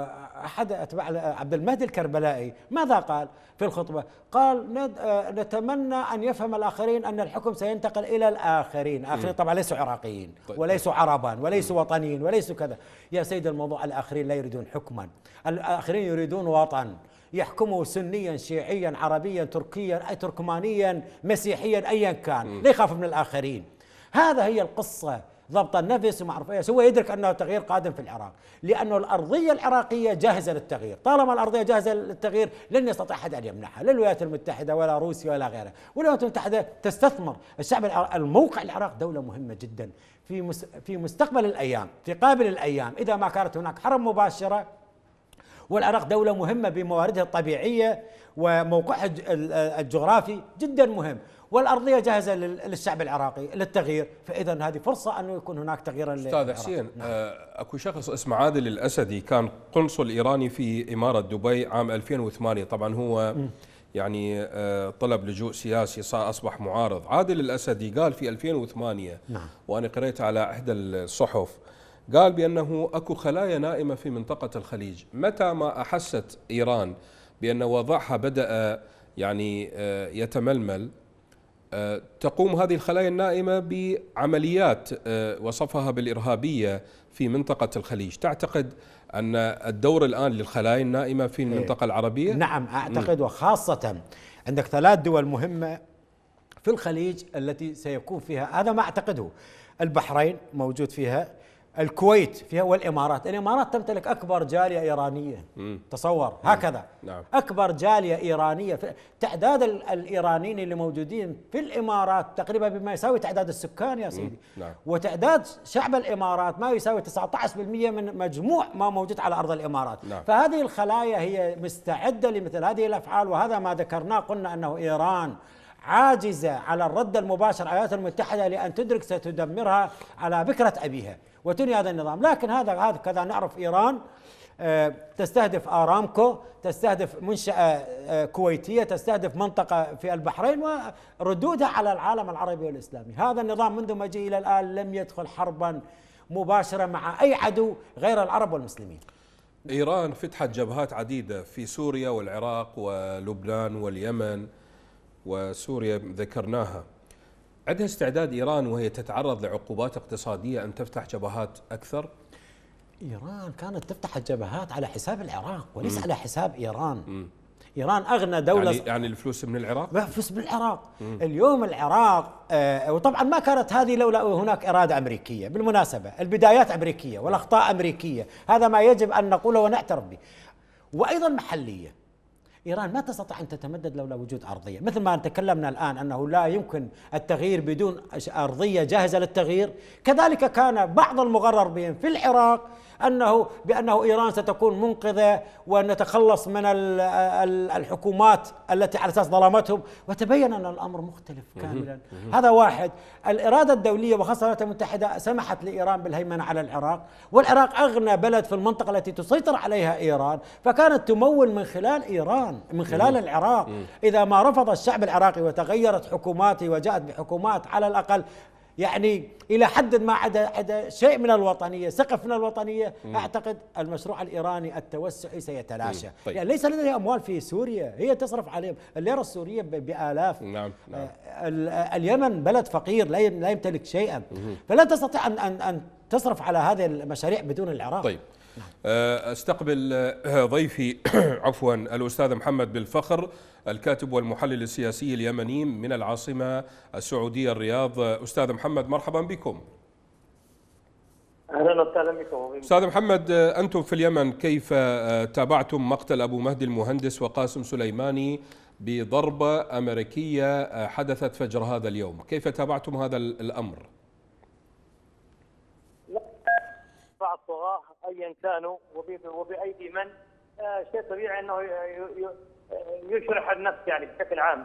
أحد أتباع عبد المهدي الكربلائي ماذا قال في الخطبة؟ قال نتمنى أن يفهم الآخرين أن الحكم سينتقل إلى الآخرين. آخرين طبعا ليسوا عراقيين وليسوا عربا وليسوا وطنيين وليسوا كذا. يا سيد الموضوع الآخرين لا يريدون حكما، الآخرين يريدون وطن يحكمه سنيا شيعيا عربيا تركيا أي تركمانيا مسيحيا أيا كان، لا يخاف من الآخرين. هذا هي القصة، ضبط النفس ومعرفة ايش. هو يدرك انه تغيير قادم في العراق، لانه الارضيه العراقيه جاهزه للتغيير. طالما الارضيه جاهزه للتغيير لن يستطيع احد ان يمنعها، لا الولايات المتحده ولا روسيا ولا غيرها. والولايات المتحده تستثمر الشعب الموقع العراق دوله مهمه جدا في مستقبل الايام، في قابل الايام، اذا ما كانت هناك حرب مباشره. والعراق دولة مهمة بمواردها الطبيعية وموقعها الجغرافي جدا مهم، والأرضية جاهزة للشعب العراقي للتغيير. فإذا هذه فرصة أنه يكون هناك تغيير. أستاذ حسين، أكو شخص اسمه عادل الأسدي كان قنصل إيراني في إمارة دبي عام 2008. طبعا هو يعني طلب لجوء سياسي، أصبح معارض. عادل الأسدي قال في 2008 وأنا قرأت على إحدى الصحف، قال بأنه أكو خلايا نائمة في منطقة الخليج. متى ما أحست إيران بأن وضعها بدأ يعني يتململ، تقوم هذه الخلايا النائمة بعمليات وصفها بالإرهابية في منطقة الخليج. تعتقد أن الدور الآن للخلايا النائمة في المنطقة العربية؟ نعم أعتقد، وخاصة عندك 3 دول مهمة في الخليج التي سيكون فيها هذا ما أعتقده. البحرين موجود فيها، الكويت فيها، والإمارات. الإمارات تمتلك أكبر جالية إيرانية. تصور هكذا. نعم. أكبر جالية إيرانية. تعداد الإيرانيين اللي موجودين في الإمارات تقريبا بما يساوي تعداد السكان يا سيدي. نعم. وتعداد شعب الإمارات ما يساوي 19% من مجموع ما موجود على أرض الإمارات. نعم. فهذه الخلايا هي مستعدة لمثل هذه الأفعال، وهذا ما ذكرناه. قلنا أنه إيران عاجزة على الرد المباشر على الولايات المتحدة لأن تدرك ستدمرها على بكرة أبيها وتنهي هذا النظام. لكن هذا كذا نعرف إيران تستهدف آرامكو، تستهدف منشأة كويتية، تستهدف منطقة في البحرين، وردودها على العالم العربي والإسلامي. هذا النظام منذ مجيء إلى الآن لم يدخل حربا مباشرة مع أي عدو غير العرب والمسلمين. إيران فتحت جبهات عديدة في سوريا والعراق ولبنان واليمن، وسوريا ذكرناها. عندها استعداد إيران وهي تتعرض لعقوبات اقتصادية أن تفتح جبهات أكثر؟ إيران كانت تفتح الجبهات على حساب العراق وليس على حساب إيران. إيران أغنى دولة، يعني الفلوس من العراق؟ فلوس بالعراق. اليوم العراق وطبعا ما كانت هذه لولا هناك إرادة أمريكية، بالمناسبة البدايات أمريكية والأخطاء أمريكية، هذا ما يجب أن نقوله ونعترف به. وأيضا محلية، إيران ما تستطيع أن تتمدد لولا وجود أرضية، مثل ما تكلمنا الآن أنه لا يمكن التغيير بدون أرضية جاهزة للتغيير، كذلك كان بعض المغرر بهم في العراق بأنه إيران ستكون منقذة ونتخلص من الحكومات التي على أساس ظلمتهم، وتبين أن الأمر مختلف كاملا. هذا واحد. الإرادة الدولية وخاصة الولايات المتحدة سمحت لإيران بالهيمنة على العراق، والعراق أغنى بلد في المنطقة التي تسيطر عليها إيران، فكانت تمول من خلال إيران، من خلال العراق. إذا ما رفض الشعب العراقي وتغيرت حكوماته وجاءت بحكومات على الأقل يعني إلى حد ما عدا شيء من الوطنية، سقف من الوطنية، أعتقد المشروع الإيراني التوسعي سيتلاشى. طيب. يعني ليس لديها أموال في سوريا، هي تصرف عليهم الليرة السورية بآلاف. نعم. اليمن بلد فقير لا يمتلك شيئا، فلا تستطيع أن تصرف على هذه المشاريع بدون العراق. طيب، استقبل ضيفي عفوا الأستاذ محمد بالفخر، الكاتب والمحلل السياسي اليمني من العاصمة السعودية الرياض. أستاذ محمد مرحبا بكم. أهلا وسهلا بكم. أستاذ محمد، أنتم في اليمن كيف تابعتم مقتل أبو مهدي المهندس وقاسم سليماني بضربة أمريكية حدثت فجر هذا اليوم؟ كيف تابعتم هذا الأمر؟ بعض الطغاة أيا كانوا وبأيدي من، شيء طبيعي أنه يشرح النفس يعني بشكل عام،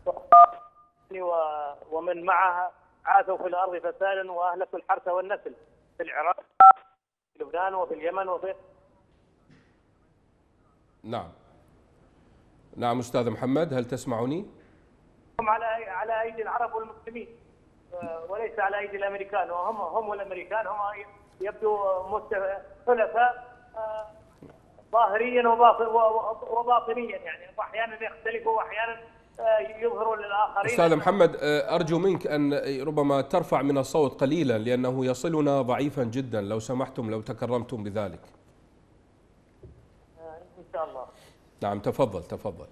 ومن معها عاثوا في الأرض فسادا وأهلكوا الحرث والنسل في العراق، في لبنان وفي اليمن وفي. نعم أستاذ محمد، هل تسمعني؟ هم على أيدي العرب والمسلمين وليس على أيدي الأمريكان، وهم والأمريكان هم يبدو حلفاء ظاهريا وباطنيا، يعني احيانا يختلفوا واحيانا يظهروا للاخرين. استاذ محمد، ارجو منك ان ربما ترفع من الصوت قليلا لانه يصلنا ضعيفا جدا، لو سمحتم لو تكرمتم بذلك. ان شاء الله. نعم تفضل.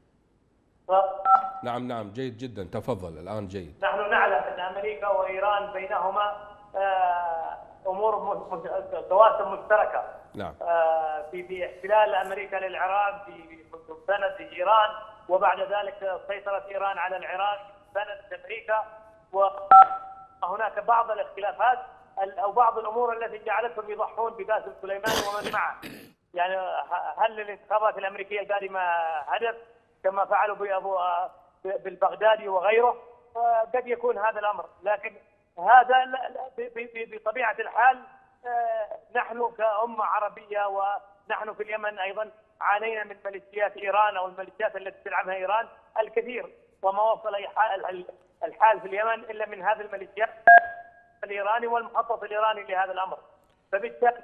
نعم جيد جدا، تفضل الان جيد. نحن نعلم ان امريكا وايران بينهما امور قواسم مشتركه. نعم. في احتلال امريكا للعراق في سنه ايران، وبعد ذلك سيطره ايران على العراق سنه امريكا، وهناك بعض الاختلافات او بعض الامور التي جعلتهم يضحون بقاسم سليماني ومن معه. يعني هل الانتخابات الامريكيه القادمه هدف كما فعلوا بالبغدادي وغيره؟ قد يكون هذا الامر، لكن هذا بطبيعه الحال نحن كأمة عربية ونحن في اليمن أيضا عانينا من ميليشيات إيران أو الميليشيات التي تدعمها إيران الكثير، وما وصل الحال في اليمن إلا من هذه الميليشيات الإيراني والمخطط الإيراني لهذا الأمر. فبالتالي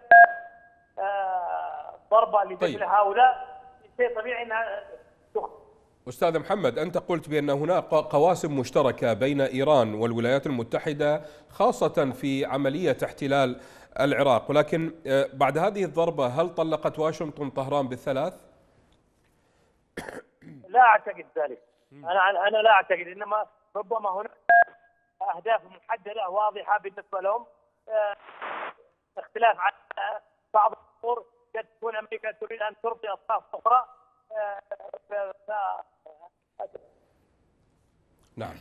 ضربة لمثل هؤلاء شيء طبيعي أنها. أستاذ محمد، أنت قلت بأن هناك قواسم مشتركة بين إيران والولايات المتحدة خاصة في عملية احتلال العراق، ولكن بعد هذه الضربة هل طلقت واشنطن طهران بالثلاث؟ لا أعتقد ذلك. أنا لا أعتقد، إنما ربما هناك أهداف محددة واضحة بالنسبة لهم، اختلاف عن بعض الأمور قد تكون أمريكا تريد أن ترضي أطراف أخرى. نعم.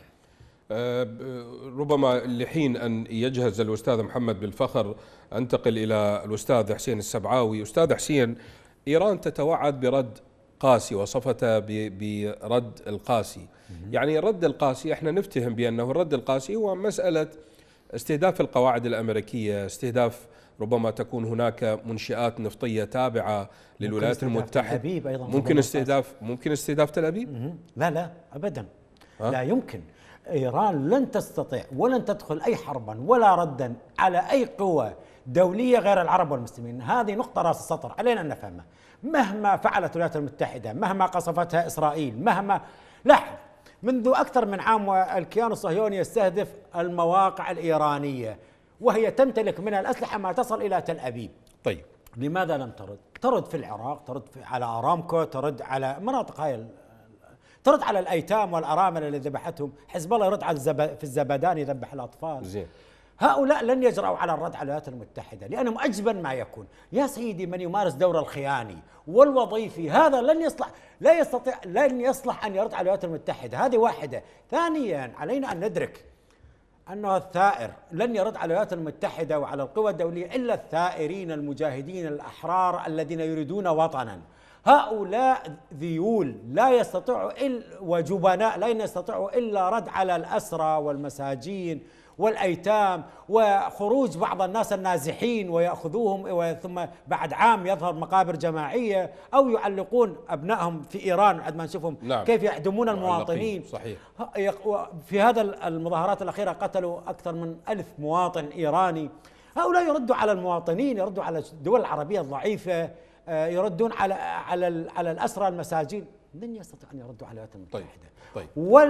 ربما لحين أن يجهز الأستاذ محمد بالفخر أنتقل إلى الأستاذ حسين السبعاوي. أستاذ حسين، إيران تتوعد برد قاسي، وصفتها برد القاسي. يعني الرد القاسي احنا نفتهم بأنه الرد القاسي هو مسألة استهداف القواعد الأمريكية، استهداف ربما تكون هناك منشآت نفطية تابعة للولايات المتحدة. ممكن استهداف تل أبيب؟ لا أبدا. لا يمكن. إيران لن تستطيع ولن تدخل أي حربا ولا ردا على أي قوة دولية غير العرب والمسلمين. هذه نقطة رأس السطر علينا أن نفهمها. مهما فعلت الولايات المتحدة، مهما قصفتها إسرائيل، مهما لاحظ منذ أكثر من عام والكيان الصهيوني يستهدف المواقع الإيرانية، وهي تمتلك من الأسلحة ما تصل إلى تل أبيب. طيب لماذا لم ترد؟ ترد في العراق، ترد على أرامكو، ترد على مناطق هاي، ترد على الأيتام والأرامل اللي ذبحتهم. حزب الله يرد على في الزبدان يذبح الأطفال. زين. هؤلاء لن يجرؤوا على الرد على الولايات المتحدة لأنهم أجبن ما يكون. يا سيدي، من يمارس دور الخياني والوظيفي هذا لن يصلح أن يرد على الولايات المتحدة. هذه واحدة. ثانيا، علينا أن ندرك أنه الثائر لن يرد على الولايات المتحدة وعلى القوى الدولية إلا الثائرين المجاهدين الأحرار الذين يريدون وطنا. هؤلاء ذيول لا يستطيعوا وجبناء لا يستطيعوا إلا رد على الأسرى والمساجين والأيتام، وخروج بعض الناس النازحين ويأخذوهم، ثم بعد عام يظهر مقابر جماعية، أو يعلقون أبنائهم في إيران بعد ما نشوفهم نعم. كيف يعدمون المواطنين. صحيح. في هذا المظاهرات الأخيرة قتلوا أكثر من 1000 مواطن إيراني. هؤلاء يردوا على المواطنين، يردوا على الدول العربية الضعيفة، يردون على الأسرى المساجين. لن يستطيعوا أن يردوا على الولايات المتحدة. طيب.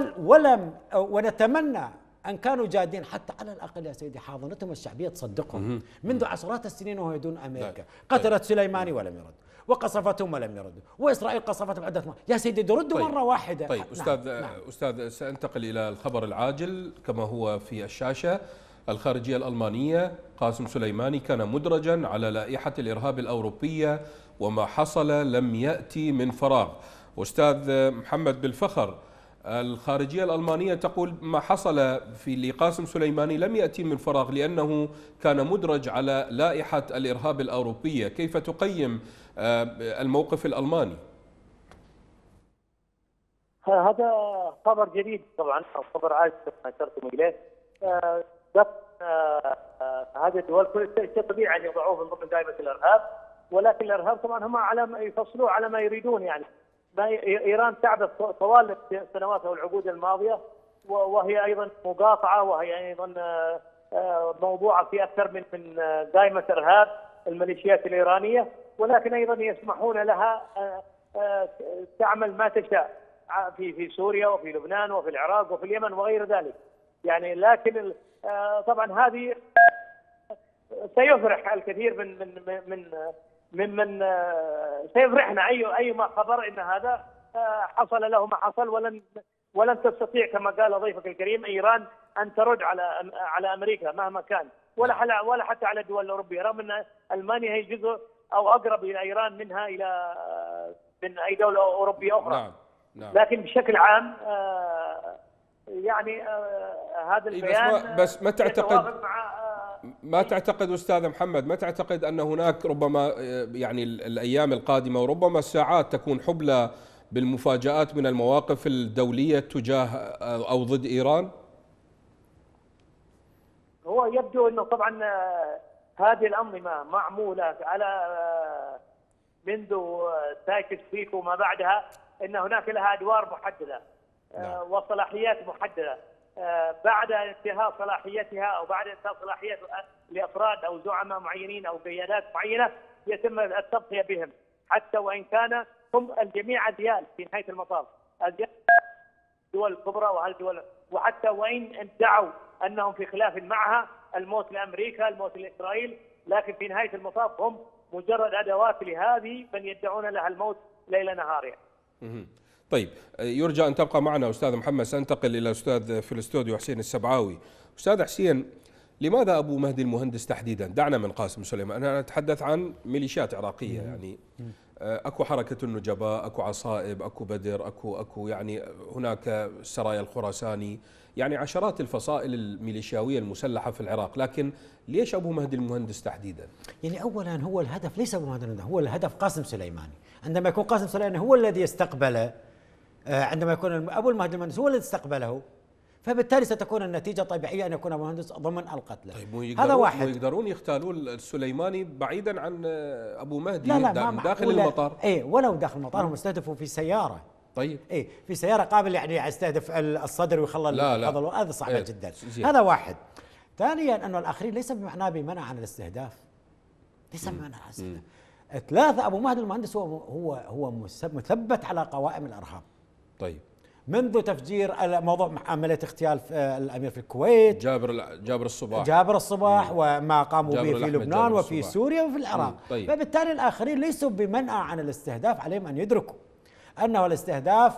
ونتمنى أن كانوا جادين حتى على الأقل يا سيدي حاضنتهم الشعبية تصدقهم. منذ عشرات السنين وهو يدون أمريكا. قتلت سليماني ولم يرد، وقصفتهم ولم يردوا، وإسرائيل قصفتهم عدة مرات. يا سيدي ردوا مرة واحدة. طيب أستاذ سأنتقل إلى الخبر العاجل كما هو في الشاشة. الخارجية الألمانية قاسم سليماني كان مدرجا على لائحة الإرهاب الأوروبية، وما حصل لم يأتي من فراغ. أستاذ محمد بالفخر، الخارجية الألمانية تقول ما حصل في لقاسم سليماني لم يأتي من فراغ لأنه كان مدرج على لائحة الإرهاب الأوروبية. كيف تقيم الموقف الألماني؟ هذا خبر جديد طبعا، أو خبر عاجل ما أشرتم إليه. هذه الدول كل شيء طبيعي أن يضعوه من ضمن دائرة الإرهاب، ولكن الإرهاب طبعا هم يفصلوه على ما يريدون. يعني إيران تعبت طوال السنوات أو العقود الماضية، وهي أيضا مقاطعة، وهي أيضا موضوعة في أكثر من دائمة إرهاب الميليشيات الإيرانية، ولكن أيضا يسمحون لها تعمل ما تشاء في سوريا وفي لبنان وفي العراق وفي اليمن وغير ذلك. يعني لكن طبعا هذه سيفرح الكثير ممن سيفرحنا اي ما خبر ان هذا حصل له ما حصل، ولن تستطيع كما قال ضيفك الكريم ايران ان ترد على امريكا مهما كان، ولا حتى على الدول الاوروبيه، رغم ان المانيا هي جزء او اقرب الى ايران منها الى من اي دوله اوروبيه اخرى. نعم. لكن بشكل عام يعني هذا البيان بس ما تعتقد أستاذ محمد، ما تعتقد أن هناك ربما يعني الأيام القادمة وربما الساعات تكون حبلى بالمفاجآت من المواقف الدولية تجاه أو ضد إيران؟ هو يبدو أنه طبعا هذه الأنظمة معمولة على منذ سايكس بيكو وما بعدها، أن هناك لها أدوار محددة وصلاحيات محددة. بعد انتهاء صلاحيتها أو بعد انتهاء صلاحية لأفراد أو زعماء معينين أو قيادات معينة يتم التضحية بهم، حتى وإن كان هم الجميع أديان في نهاية المطاف، الدول الكبرى وهالدول، وحتى وإن ادعوا أنهم في خلاف معها، الموت لأمريكا الموت لإسرائيل، لكن في نهاية المطاف هم مجرد أدوات لهذه من يدعون لها الموت ليل نهار. طيب، يرجى أن تبقى معنا أستاذ محمد. سأنتقل إلى أستاذ في الاستوديو حسين السبعاوي. أستاذ حسين، لماذا أبو مهدي المهندس تحديدا؟ دعنا من قاسم سليمان، أنا أتحدث عن ميليشيات عراقية. يعني أكو حركة النجباء، أكو عصائب، أكو بدر، أكو يعني هناك السرايا الخراساني، يعني عشرات الفصائل الميليشياوية المسلحة في العراق، لكن ليش أبو مهدي المهندس تحديدا؟ يعني أولا هو الهدف ليس أبو مهدي المهندس، هو الهدف قاسم سليماني. عندما يكون قاسم سليماني هو الذي يستقبله، عندما يكون أبو المهدي المهندس هو الذي استقبله، فبالتالي ستكون النتيجة طبيعية أن يكون أبو المهندس ضمن القتلى. طيب هذا واحد. ويقدرون يختالون السليماني بعيدا عن أبو مهدي؟ لا داخل المطار. ولو داخل المطار هم استهدفوا في سيارة. طيب في سيارة قابل يعني يستهدف الصدر ويخلى لا. هذا صعب جدا. هذا واحد. ثانيا أنه الآخرين ليس بمعناه بمنع عن الاستهداف، ليس بمنع عن الاستهداف. ثلاثة، أبو مهدي المهندس هو مثبت على قوائم الإرهاب. طيب، منذ تفجير موضوع عملية اغتيال الأمير في الكويت، جابر الصباح وما قاموا به في لبنان وفي سوريا وفي العراق. طيب. فبالتالي الآخرين ليسوا بمنأى عن الاستهداف، عليهم أن يدركوا أنه الاستهداف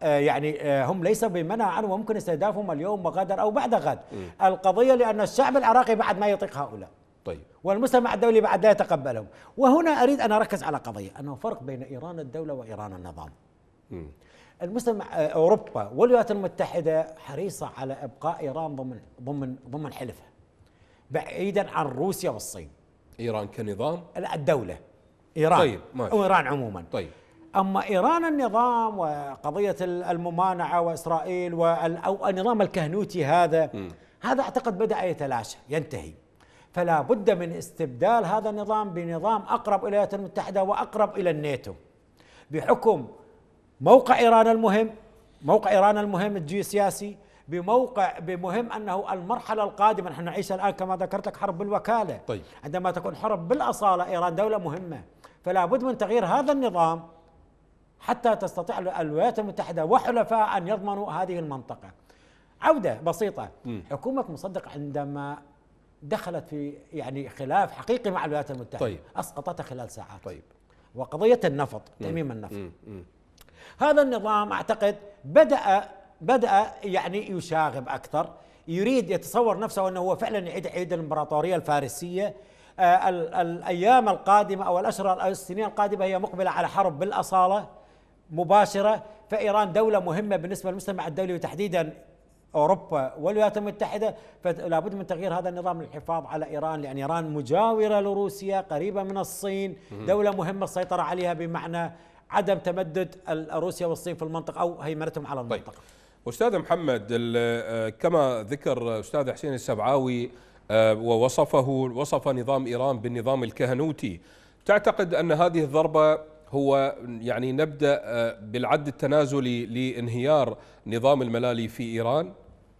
هم ليسوا بمنأى عنه، وممكن استهدافهم اليوم وغدا أو بعد غد. القضية لأن الشعب العراقي بعد ما يطيق هؤلاء، طيب، والمجتمع الدولي بعد لا يتقبلهم. وهنا أريد أن أركز على قضية، أنه فرق بين إيران الدولة وإيران النظام. المجتمع أوروبا والولايات المتحدة حريصة على إبقاء إيران ضمن حلفها، بعيدا عن روسيا والصين. إيران كنظام؟ لا، الدولة إيران. طيب، ماشي. أو إيران عموما. طيب. أما إيران النظام وقضية الممانعة وإسرائيل أو النظام الكهنوتي هذا أعتقد بدأ يتلاشى ينتهي. فلا بد من استبدال هذا النظام بنظام أقرب إلى الولايات المتحدة وأقرب إلى الناتو، بحكم موقع إيران المهم الجيوسياسي، بمهم أنه المرحلة القادمة نحن نعيش الآن كما ذكرت لك حرب بالوكالة. طيب. عندما تكون حرب بالأصالة إيران دولة مهمة، فلا بد من تغيير هذا النظام حتى تستطيع الولايات المتحدة وحلفاء أن يضمنوا هذه المنطقة. عودة بسيطة، حكومة مصدق عندما دخلت في خلاف حقيقي مع الولايات المتحدة، طيب. أسقطتها خلال ساعات. طيب. وقضية النفط، تأميم النفط، هذا النظام أعتقد بدأ يشاغب أكثر، يريد يتصور نفسه أنه هو فعلا يعيد الإمبراطورية الفارسية. الأيام القادمة أو الأشهر أو السنين القادمة هي مقبلة على حرب بالأصالة مباشرة. فإيران دولة مهمة بالنسبة للمجتمع الدولي وتحديدا أوروبا والولايات المتحدة، فلا بد من تغيير هذا النظام للحفاظ على إيران، لأن إيران مجاورة لروسيا، قريبة من الصين، دولة مهمة السيطرة عليها بمعنى عدم تمدد روسيا والصين في المنطقة أو هيمنتهم على المنطقة. طيب. أستاذ محمد، كما ذكر أستاذ حسين السبعاوي ووصف نظام إيران بالنظام الكهنوتي، تعتقد أن هذه الضربة هو نبدأ بالعد التنازلي لانهيار نظام الملالي في إيران؟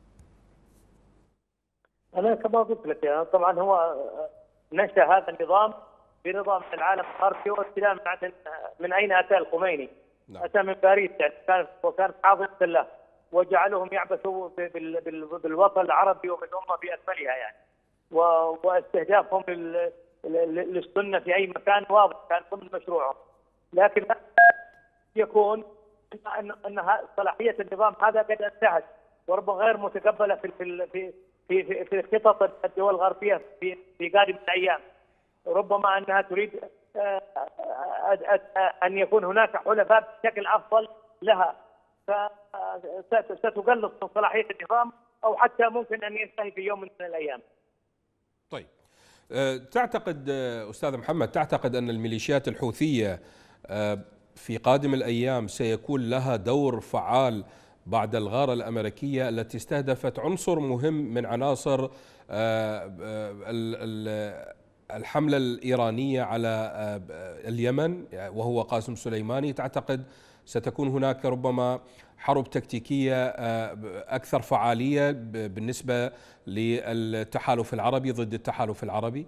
أنا كما قلت لك طبعا هو نشأ هذا النظام بنظام العالم الغربي، واستلام من أين أتى الخميني؟ نعم. أتى من باريس، وكانت حاضنة له، وجعلهم يعبثوا بالوطن العربي وبالأمة بأكملها واستهدافهم للسنة في أي مكان واضح كان ضمن مشروعهم. لكن يكون أن صلاحية النظام هذا قد انتهت وربما غير متقبلة في خطط الدول الغربية في قادم الأيام. ربما أنها تريد أن يكون هناك حلفاء بشكل أفضل لها، فستقلص من صلاحية النظام أو حتى ممكن أن ينتهي في يوم من الأيام. طيب، تعتقد أستاذ محمد، تعتقد أن الميليشيات الحوثية في قادم الأيام سيكون لها دور فعال بعد الغارة الأمريكية التي استهدفت عنصر مهم من عناصر الحملة الإيرانية على اليمن وهو قاسم سليماني؟ تعتقد ستكون هناك ربما حرب تكتيكية أكثر فعالية بالنسبة للتحالف العربي ضد التحالف العربي؟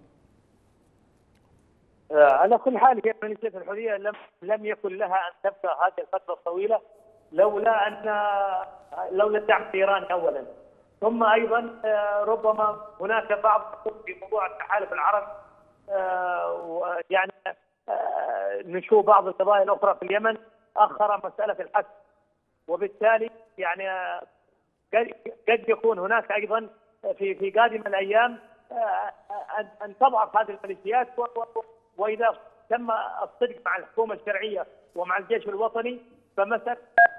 على كل حال هي الميليشيات الحوثية لم يكن لها أن تبقى هذه الفترة الطويلة لولا دعم إيران أولا، ثم أيضا ربما هناك بعض في موضوع التحالف العربي، نشوء بعض القضايا الأخرى في اليمن أخر مسألة الحد، وبالتالي قد يكون هناك أيضا في قادم الأيام أن تضعف هذه الميليشيات، وإذا تم الصدق مع الحكومة الشرعية ومع الجيش الوطني فمثلا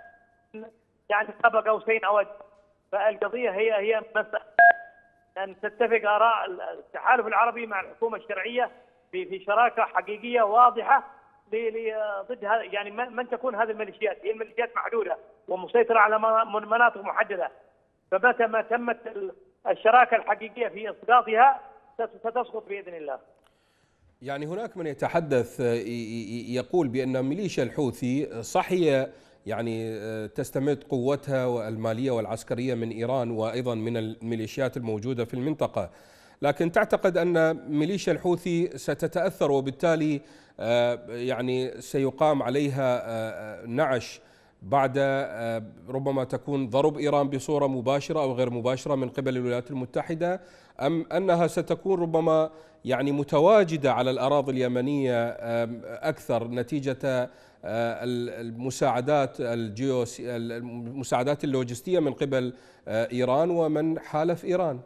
قاب قوسين أو أدنى. فالقضية هي مسألة أن تتفق آراء التحالف العربي مع الحكومة الشرعية في شراكة حقيقية واضحة ضد هذا، من تكون هذه الميليشيات؟ هي الميليشيات محدودة ومسيطرة على مناطق محددة، فمتى ما تمت الشراكة الحقيقية في إسقاطها ستسقط بإذن الله. هناك من يتحدث يقول بأن ميليشيا الحوثي صحية تستمد قوتها المالية والعسكرية من إيران وأيضا من الميليشيات الموجودة في المنطقة، لكن تعتقد أن ميليشيا الحوثي ستتأثر وبالتالي سيقام عليها نعش بعد ربما تكون ضرب إيران بصورة مباشرة أو غير مباشرة من قبل الولايات المتحدة، أم أنها ستكون ربما يعني متواجدة على الأراضي اليمنية أكثر نتيجة المساعدات المساعدات اللوجستية من قبل إيران ومن حالف إيران؟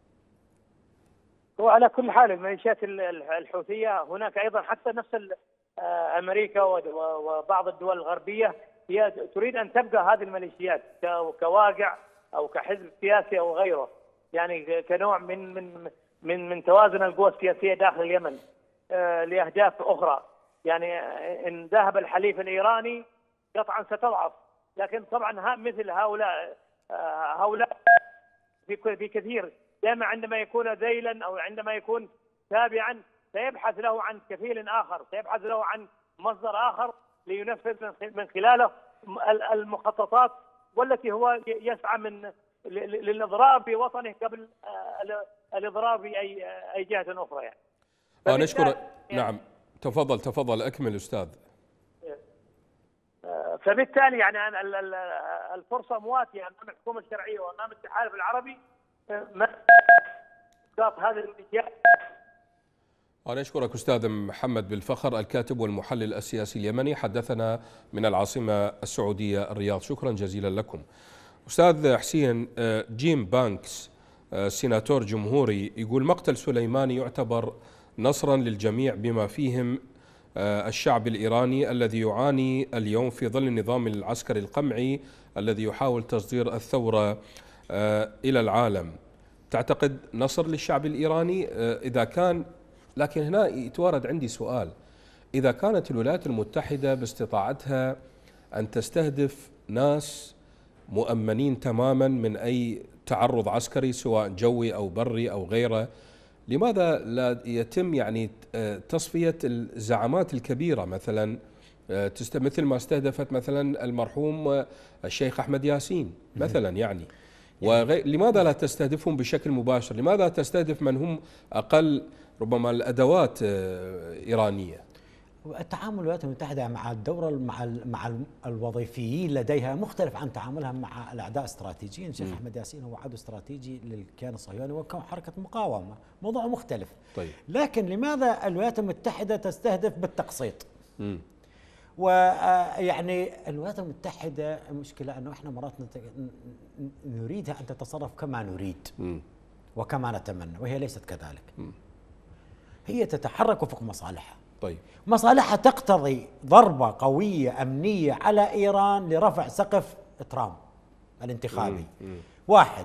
وعلى كل حال الميليشيات الحوثية هناك أيضا حتى نفس أمريكا وبعض الدول الغربية هي تريد أن تبقى هذه الميليشيات كواقع أو كحزب سياسي أو غيره، يعني كنوع من توازن القوى السياسية داخل اليمن لأهداف أخرى. يعني إن ذهب الحليف الإيراني قطعا ستضعف، لكن طبعا مثل هؤلاء في كثير دائما عندما يكون ذيلا أو عندما يكون تابعا سيبحث له عن كفيل آخر، سيبحث له عن مصدر آخر لينفذ من خلاله المخططات والتي هو يسعى للإضرار بوطنه قبل الإضرار بأي جهة أخرى. يعني نشكر. نعم تفضل أكمل أستاذ. فبالتالي يعني الفرصة مواتية أمام الحكومة الشرعية وأمام التحالف العربي هذه الميليشيات. أنا أشكرك أستاذ محمد بالفخر الكاتب والمحلل السياسي اليمني، حدثنا من العاصمة السعودية الرياض. شكرا جزيلا لكم. أستاذ حسين، جيم بانكس سيناتور جمهوري يقول مقتل سليماني يعتبر نصرا للجميع بما فيهم الشعب الإيراني الذي يعاني اليوم في ظل النظام العسكري القمعي الذي يحاول تصدير الثورة إلى العالم. تعتقد نصر للشعب الإيراني إذا كان؟ لكن هنا يتوارد عندي سؤال، إذا كانت الولايات المتحدة باستطاعتها أن تستهدف ناس مؤمنين تماما من أي تعرض عسكري سواء جوي أو بري أو غيره، لماذا لا يتم يعني تصفية الزعامات الكبيرة مثلا مثل ما استهدفت مثلا المرحوم الشيخ أحمد ياسين مثلا يعني لماذا لا تستهدفهم بشكل مباشر؟ لماذا تستهدف من هم أقل ربما الأدوات إيرانية؟ التعامل الولايات المتحدة مع الدورة مع الوظيفيين لديها مختلف عن تعاملها مع الأعداء استراتيجيين. الشيخ أحمد ياسين هو عدو استراتيجي للكيان الصهيوني وكان حركة مقاومة، موضوع مختلف. طيب. لكن لماذا الولايات المتحدة تستهدف بالتقسيط؟ ويعني الولايات المتحدة المشكلة أنه إحنا مرات نريدها أن تتصرف كما نريد وكما نتمنى، وهي ليست كذلك. هي تتحرك وفق مصالحها. طيب. مصالحها تقتضي ضربة قوية أمنية على إيران لرفع سقف ترامب الانتخابي. واحد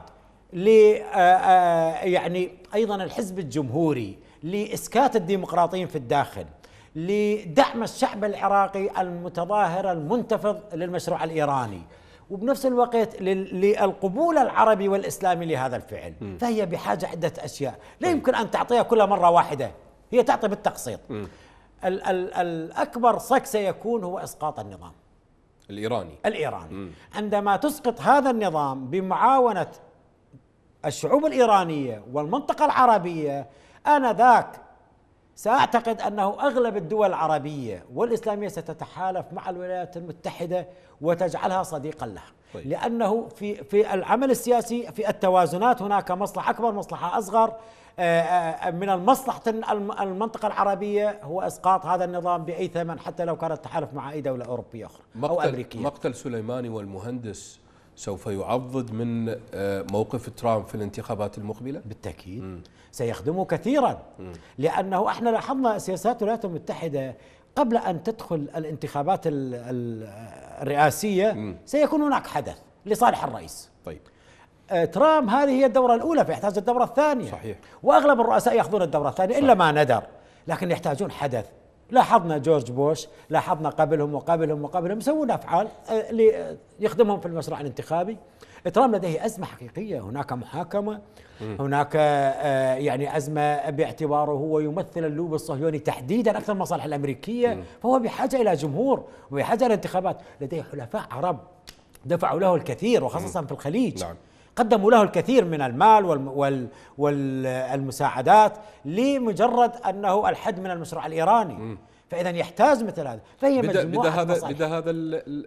يعني أيضا الحزب الجمهوري لإسكات الديمقراطيين في الداخل، لدعم الشعب العراقي المتظاهر المنتفض للمشروع الإيراني، وبنفس الوقت للقبول العربي والإسلامي لهذا الفعل. فهي بحاجة عدة أشياء، لا يمكن أن تعطيها كل مرة واحدة، هي تعطي بالتقسيط. الأكبر صك سيكون هو إسقاط النظام الإيراني. عندما تسقط هذا النظام بمعاونة الشعوب الإيرانية والمنطقة العربية، آنذاك سأعتقد أنه أغلب الدول العربية والإسلامية ستتحالف مع الولايات المتحدة وتجعلها صديقا لها. طيب. لأنه في العمل السياسي في التوازنات هناك مصلحة أكبر مصلحة أصغر. من المصلحة المنطقة العربية هو إسقاط هذا النظام بأي ثمن، حتى لو كان التحالف مع أي دولة أوروبية أخرى أو أمريكية. مقتل سليماني والمهندس سوف يعضد من موقف ترامب في الانتخابات المقبلة؟ بالتأكيد سيخدمه كثيرا. لأنه احنا لاحظنا سياسات الولايات المتحدة قبل أن تدخل الانتخابات الرئاسية سيكون هناك حدث لصالح الرئيس. طيب. ترامب هذه هي الدورة الأولى، فيحتاج الدورة الثانية. صحيح. وأغلب الرؤساء يأخذون الدورة الثانية إلا ما ندر، لكن يحتاجون حدث. لاحظنا جورج بوش، لاحظنا قبلهم يسوون أفعال يخدمهم في المشروع الانتخابي. ترامب لديه أزمة حقيقية، هناك محاكمة، هناك يعني أزمة باعتباره هو يمثل اللوب الصهيوني تحديدا أكثر من المصالح الأمريكية، فهو بحاجة إلى جمهور وبحاجة إلى انتخابات. لديه حلفاء عرب دفعوا له الكثير وخاصة في الخليج. نعم. قدموا له الكثير من المال والمساعدات لمجرد أنه الحد من المشروع الإيراني. فإذا يحتاج مثل هذا. فهي مجموعة بدا هذا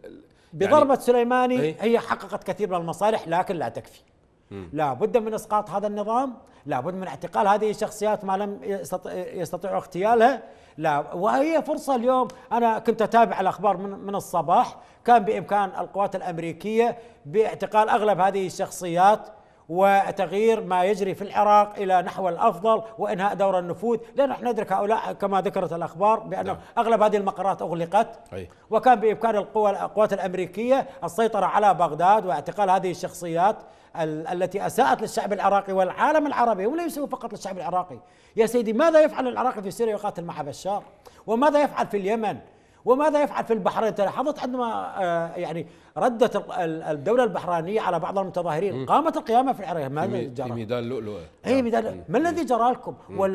بضربة سليماني أي. هي حققت كثير من المصالح لكن لا تكفي. لا بد من إسقاط هذا النظام، لا بد من اعتقال هذه الشخصيات ما لم يستطيعوا اغتيالها. لا، وهي فرصة اليوم. أنا كنت أتابع الأخبار من الصباح، كان بإمكان القوات الأمريكية باعتقال أغلب هذه الشخصيات وتغيير ما يجري في العراق إلى نحو الأفضل وإنهاء دور النفوذ، لأن نحن ندرك هؤلاء كما ذكرت الأخبار بأن أغلب هذه المقرات أغلقت. وكان بإمكان القوات الأمريكية السيطرة على بغداد واعتقال هذه الشخصيات التي أساءت للشعب العراقي والعالم العربي، وليس فقط للشعب العراقي. يا سيدي، ماذا يفعل العراقي في سوريا يقاتل مع بشار؟ وماذا يفعل في اليمن؟ وماذا يفعل في البحرين؟ لاحظت عندما يعني ردت الدولة البحرينية على بعض المتظاهرين قامت القيامة في العراق. ماذا جرى؟ في ميدان لؤلؤة. اي ميدان، ما الذي جرى لكم؟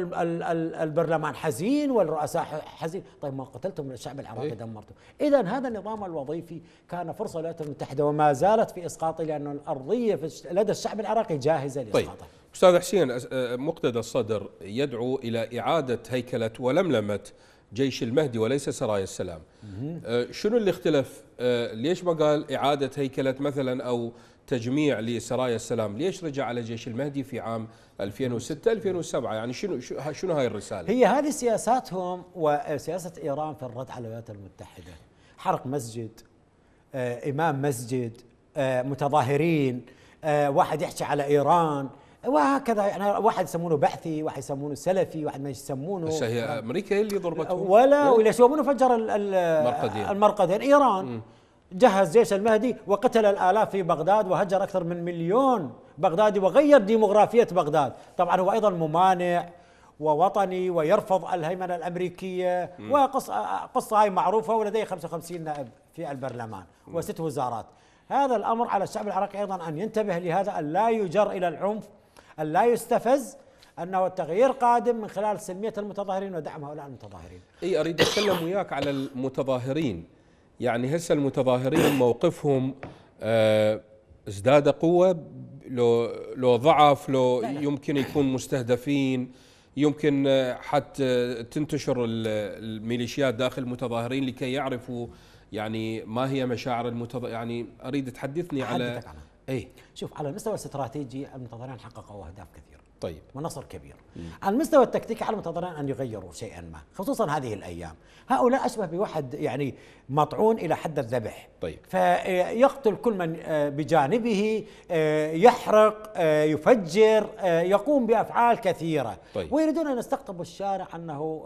والبرلمان حزين والرؤساء حزين. طيب ما قتلتم الشعب العراقي دمرتم. إذا هذا النظام الوظيفي كان فرصة للولايات المتحدة وما زالت في إسقاطه، لأن الأرضية لدى الشعب العراقي جاهزة لإسقاطه. طيب أستاذ حسين، مقتدى الصدر يدعو إلى إعادة هيكلة ولملمة جيش المهدي وليس سرايا السلام. شنو اللي اختلف؟ ليش ما قال إعادة هيكلة مثلا أو تجميع لسرايا السلام؟ ليش رجع على جيش المهدي في عام 2006 2007؟ يعني شنو هاي الرسالة؟ هي هذه سياساتهم وسياسة إيران في الرد على الولايات المتحدة. حرق مسجد، إمام مسجد، متظاهرين، واحد يحكي على إيران وهكذا. يعني واحد يسمونه بعثي، واحد يسمونه سلفي، واحد ما يسمونه. بس هي امريكا هي اللي ضربته وليش هو منو فجر المرقدين؟ ايران جهز جيش المهدي وقتل الالاف في بغداد وهجر اكثر من 1,000,000 بغدادي وغير ديموغرافيه بغداد. طبعا هو ايضا ممانع ووطني ويرفض الهيمنه الامريكيه، وقصه هاي معروفه، ولديه 55 نائب في البرلمان و6 وزارات. هذا الامر على الشعب العراقي ايضا ان ينتبه لهذا، ان لا يجر الى العنف، أن لا يستفز، أنه التغيير قادم من خلال سلمية المتظاهرين ودعم هؤلاء المتظاهرين. أي أريد أتكلم وياك على المتظاهرين. يعني هسه المتظاهرين موقفهم ازداد قوة، لو ضعف، لو لا. يمكن يكون مستهدفين، يمكن حتى تنتشر الميليشيات داخل المتظاهرين لكي يعرفوا يعني ما هي مشاعر المتظاهرين. يعني أريد تحدثني على اي شوف، على المستوى الاستراتيجي المتظاهرين حققوا اهداف كثيره. طيب. ونصر كبير. على المستوى التكتيكي على المتظاهرين ان يغيروا شيئا ما، خصوصا هذه الايام. هؤلاء اشبه بواحد يعني مطعون الى حد الذبح. طيب. فيقتل كل من بجانبه، يحرق، يفجر، يقوم بافعال كثيره. طيب. ويريدون ان يستقطبوا الشارع انه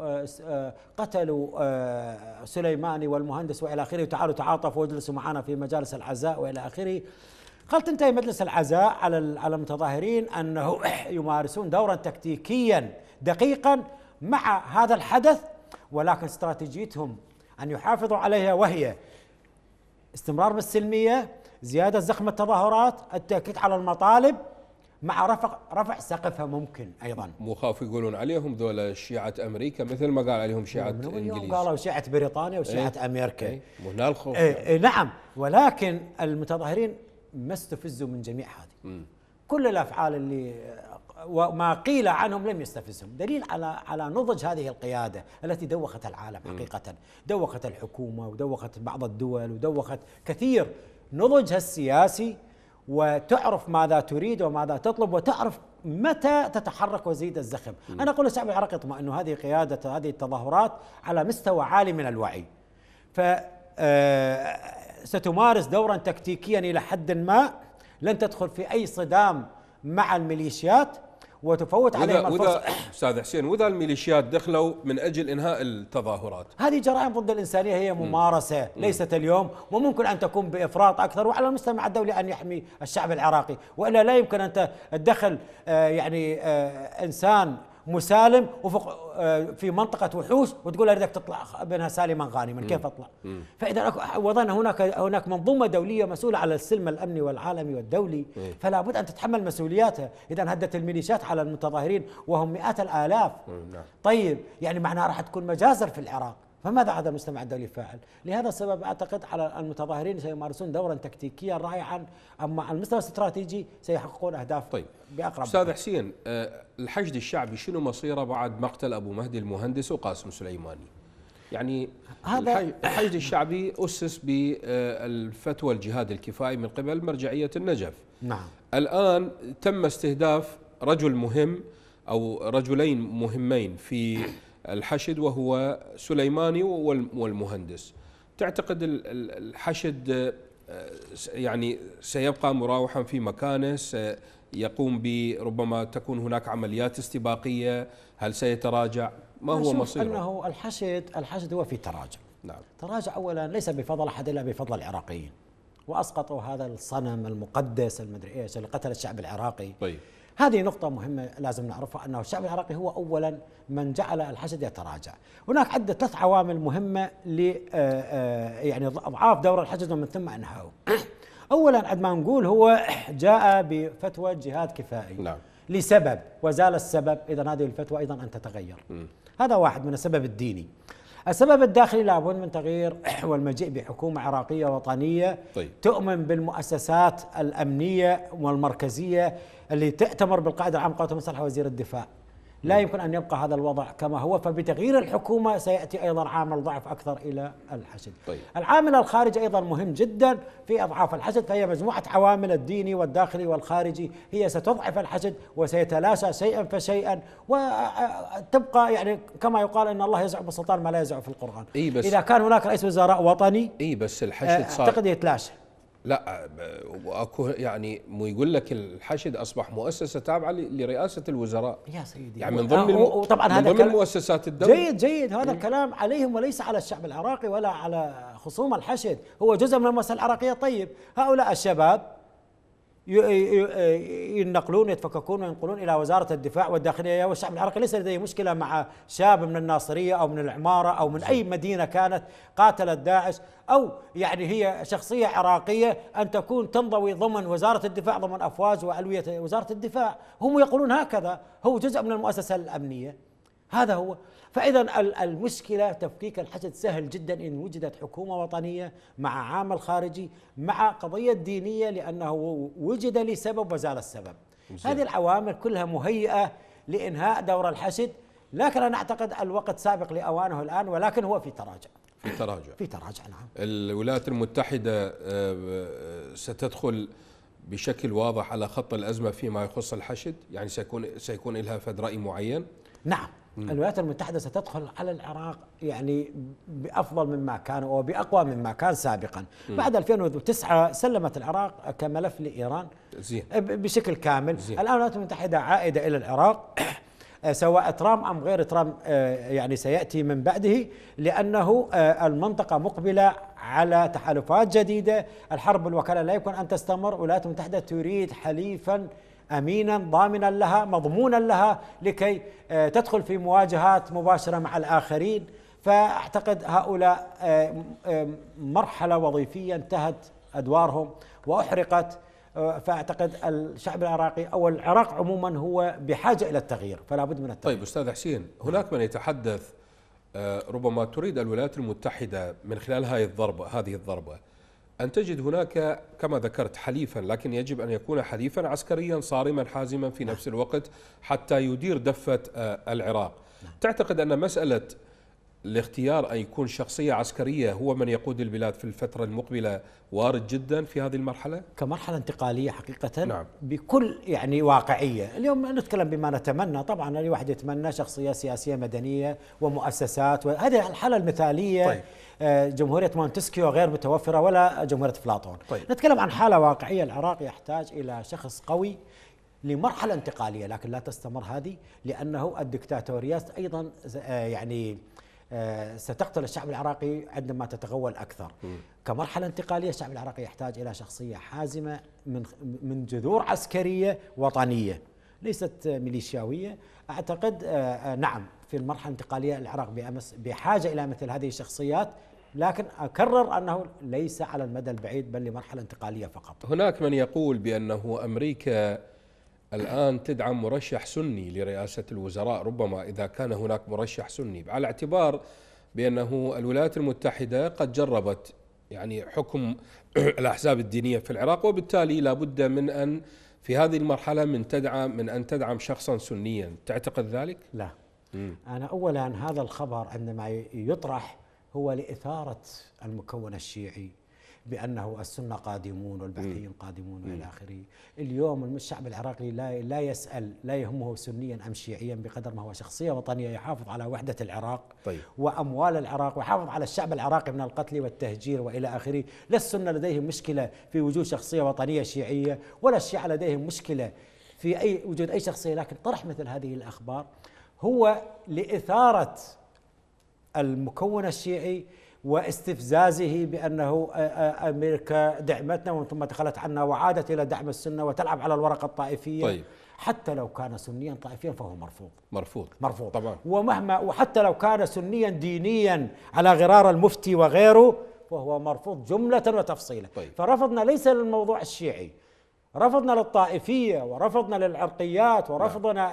قتلوا سليماني والمهندس والى اخره، وتعالوا تعاطفوا واجلسوا معنا في مجالس العزاء والى اخره. قال تنتهي مجلس العزاء على المتظاهرين أنه يمارسون دورا تكتيكيا دقيقا مع هذا الحدث، ولكن استراتيجيتهم أن يحافظوا عليها، وهي استمرار بالسلمية، زيادة زخم التظاهرات، التأكيد على المطالب، مع رفع سقفها ممكن أيضا. مو خاف يقولون عليهم ذولا شيعة أمريكا مثل ما قال عليهم شيعة إنجليز. قالوا شيعة بريطانيا وشيعة أمريكا. وهنا الخوف. نعم، ولكن المتظاهرين ما استفزوا من جميع هذه. كل الافعال اللي وما قيل عنهم لم يستفزهم، دليل على نضج هذه القياده التي دوخت العالم حقيقه، دوخت الحكومه ودوخت بعض الدول ودوخت كثير. نضجها السياسي، وتعرف ماذا تريد وماذا تطلب، وتعرف متى تتحرك وزيد الزخم. انا اقول للشعب العراقي اطمئنوا، هذه قياده هذه التظاهرات على مستوى عالي من الوعي. ف ستمارس دورا تكتيكيا إلى حد ما، لن تدخل في أي صدام مع الميليشيات وتفوت عليهم الفرصة. أستاذ حسين، وإذا الميليشيات دخلوا من أجل إنهاء التظاهرات؟ هذه جرائم ضد الإنسانية، هي ممارسة ليست اليوم، وممكن أن تكون بإفراط أكثر، وعلى المجتمع الدولي أن يحمي الشعب العراقي، وإلا لا يمكن أن تدخل يعني إنسان مسالم في منطقة وحوش وتقول أريدك تطلع منها سالما غانما. كيف أطلع؟ فإذا وظن هناك منظومة دولية مسؤولة على السلم الأمني والعالمي والدولي، فلا بد أن تتحمل مسؤولياتها. إذا هدت الميليشيات على المتظاهرين وهم مئات الآلاف، طيب يعني معناها راح تكون مجازر في العراق. فماذا هذا المجتمع الدولي فاعل؟ لهذا السبب أعتقد على المتظاهرين سيمارسون دورا تكتيكيا رائعا، أما على المستوى الاستراتيجي سيحققون أهداف. طيب بأقرب. أستاذ حسين، الحشد الشعبي شنو مصيره بعد مقتل أبو مهدي المهندس وقاسم سليماني؟ يعني هذا الحشد الشعبي أسس بالفتوى الجهاد الكفائي من قبل مرجعية النجف. نعم. الآن تم استهداف رجل مهم أو رجلين مهمين في الحشد، وهو سليماني والمهندس. تعتقد الحشد يعني سيبقى مراوحا في مكانه، سيقوم ربما تكون هناك عمليات استباقية، هل سيتراجع؟ ما هو مصيره؟ أنه الحشد هو في تراجع. نعم. تراجع أولا ليس بفضل أحد إلا بفضل العراقيين، وأسقطوا هذا الصنم المقدس المدري إيش اللي قتل الشعب العراقي. طيب. هذه نقطة مهمة لازم نعرفها، أنه الشعب العراقي هو أولا من جعل الحشد يتراجع. هناك عدة 3 عوامل مهمة يعني أضعاف دور الحشد ومن ثم إنهائه. أولا عندما نقول هو جاء بفتوى جهاد كفائي. نعم. لسبب وزال السبب، إذا هذه الفتوى أيضا أن تتغير. هذا واحد من السبب الديني. السبب الداخلي لابد من تغيير والمجيء بحكومة عراقية وطنية. طيب. تؤمن بالمؤسسات الأمنية والمركزية اللي تأتمر بالقائد العام للقوات المسلحة وزير الدفاع. لا يمكن أن يبقى هذا الوضع كما هو، فبتغيير الحكومة سيأتي أيضا عامل ضعف أكثر إلى الحشد. طيب. العامل الخارجي أيضا مهم جدا في أضعاف الحشد، فهي مجموعة عوامل الديني والداخلي والخارجي هي ستضعف الحشد وسيتلاشى شيئا فشيئا، وتبقى يعني كما يقال أن الله يزع بالسلطان ما لا يزع في القرآن. بس إذا كان هناك رئيس وزراء وطني بس الحشد صار أعتقد يتلاشى. لا، واكو يعني يقول لك الحشد اصبح مؤسسه تابعه لرئاسه الوزراء يا سيدي، يعني من ضمن طبعا من ضمن مؤسسات الدوله. جيد هذا الكلام عليهم وليس على الشعب العراقي ولا على خصوم الحشد، هو جزء من المؤسسه العراقيه. طيب هؤلاء الشباب ينقلون يتفككون وينقلون إلى وزارة الدفاع والداخلية، والشعب العراقي ليس لديه مشكلة مع شاب من الناصرية أو من العمارة أو من أي مدينة كانت قاتلت داعش، أو يعني هي شخصية عراقية أن تكون تنضوي ضمن وزارة الدفاع ضمن أفواج وألوية وزارة الدفاع. هم يقولون هكذا، هو جزء من المؤسسة الأمنية، هذا هو. فإذا المشكلة تفكيك الحشد سهل جدا إن وجدت حكومة وطنية مع عامل خارجي مع قضية دينية، لأنه وجد لسبب وزال السبب. هذه العوامل كلها مهيئة لإنهاء دور الحشد، لكن أنا أعتقد الوقت سابق لأوانه الآن، ولكن هو في تراجع. في تراجع نعم. الولايات المتحدة ستدخل بشكل واضح على خط الأزمة فيما يخص الحشد، يعني سيكون لها فد رأي معين. نعم. الولايات المتحدة ستدخل على العراق يعني بأفضل مما كان وبأقوى مما كان سابقا. بعد 2009 سلمت العراق كملف لإيران بشكل كامل. الآن الولايات المتحدة عائدة إلى العراق، سواء ترامب أم غير ترامب يعني سيأتي من بعده، لأنه المنطقة مقبلة على تحالفات جديدة. الحرب الوكالة لا يمكن أن تستمر. الولايات المتحدة تريد حليفا أمينا ضامنا لها مضمونا لها لكي تدخل في مواجهات مباشرة مع الآخرين. فأعتقد هؤلاء مرحلة وظيفية انتهت أدوارهم وأحرقت. فأعتقد الشعب العراقي أو العراق عموما هو بحاجة إلى التغيير، فلا بد من التغيير. طيب أستاذ حسين، هناك من يتحدث ربما تريد الولايات المتحدة من خلال هذه الضربة أن تجد هناك كما ذكرت حليفا، لكن يجب أن يكون حليفا عسكريا صارما حازما في نفس الوقت حتى يدير دفة العراق. تعتقد أن مسألة الاختيار أن يكون شخصية عسكرية هو من يقود البلاد في الفترة المقبلة وارد جدا في هذه المرحلة؟ كمرحلة انتقالية حقيقة. نعم. بكل يعني واقعية. اليوم نتكلم بما نتمنى، طبعا أي واحد يتمنى شخصية سياسية مدنية ومؤسسات، وهذه الحالة المثالية. طيب. جمهورية مونتسكيو غير متوفرة ولا جمهورية أفلاطون. طيب. نتكلم عن حالة واقعية. العراق يحتاج إلى شخص قوي لمرحلة انتقالية، لكن لا تستمر هذه، لأنه الدكتاتوريات أيضا يعني ستقتل الشعب العراقي عندما تتغول أكثر. كمرحلة انتقالية الشعب العراقي يحتاج إلى شخصية حازمة من جذور عسكرية وطنية ليست ميليشياوية. أعتقد نعم في المرحلة الانتقالية العراق بحاجة إلى مثل هذه الشخصيات، لكن أكرر أنه ليس على المدى البعيد بل لمرحلة انتقالية فقط. هناك من يقول بأنه أمريكا الآن تدعم مرشح سني لرئاسة الوزراء، ربما إذا كان هناك مرشح سني، على اعتبار بأنه الولايات المتحدة قد جربت يعني حكم الأحزاب الدينية في العراق، وبالتالي لا بد من أن في هذه المرحلة من أن تدعم شخصا سنيا. تعتقد ذلك؟ لا. أنا أولا هذا الخبر عندما يطرح هو لإثارة المكون الشيعي بأنه السنة قادمون والبعثيين قادمون وإلى آخره. اليوم الشعب العراقي لا يسأل، لا يهمه سنيا أم شيعيا بقدر ما هو شخصية وطنية يحافظ على وحدة العراق وأموال العراق ويحافظ على الشعب العراقي من القتل والتهجير وإلى آخره. لا السنة لديهم مشكلة في وجود شخصية وطنية شيعية، ولا الشيعة لديهم مشكلة في وجود أي شخصية، لكن طرح مثل هذه الأخبار هو لإثارة المكون الشيعي واستفزازه بأنه أمريكا دعمتنا ومن ثم دخلت عنا وعادت إلى دعم السنة وتلعب على الورقة الطائفية. حتى لو كان سنيا طائفيا فهو مرفوض طبعا. وحتى لو كان سنيا دينيا على غرار المفتي وغيره فهو مرفوض جملة وتفصيلا. فرفضنا ليس للموضوع الشيعي، رفضنا للطائفية ورفضنا للعرقيات ورفضنا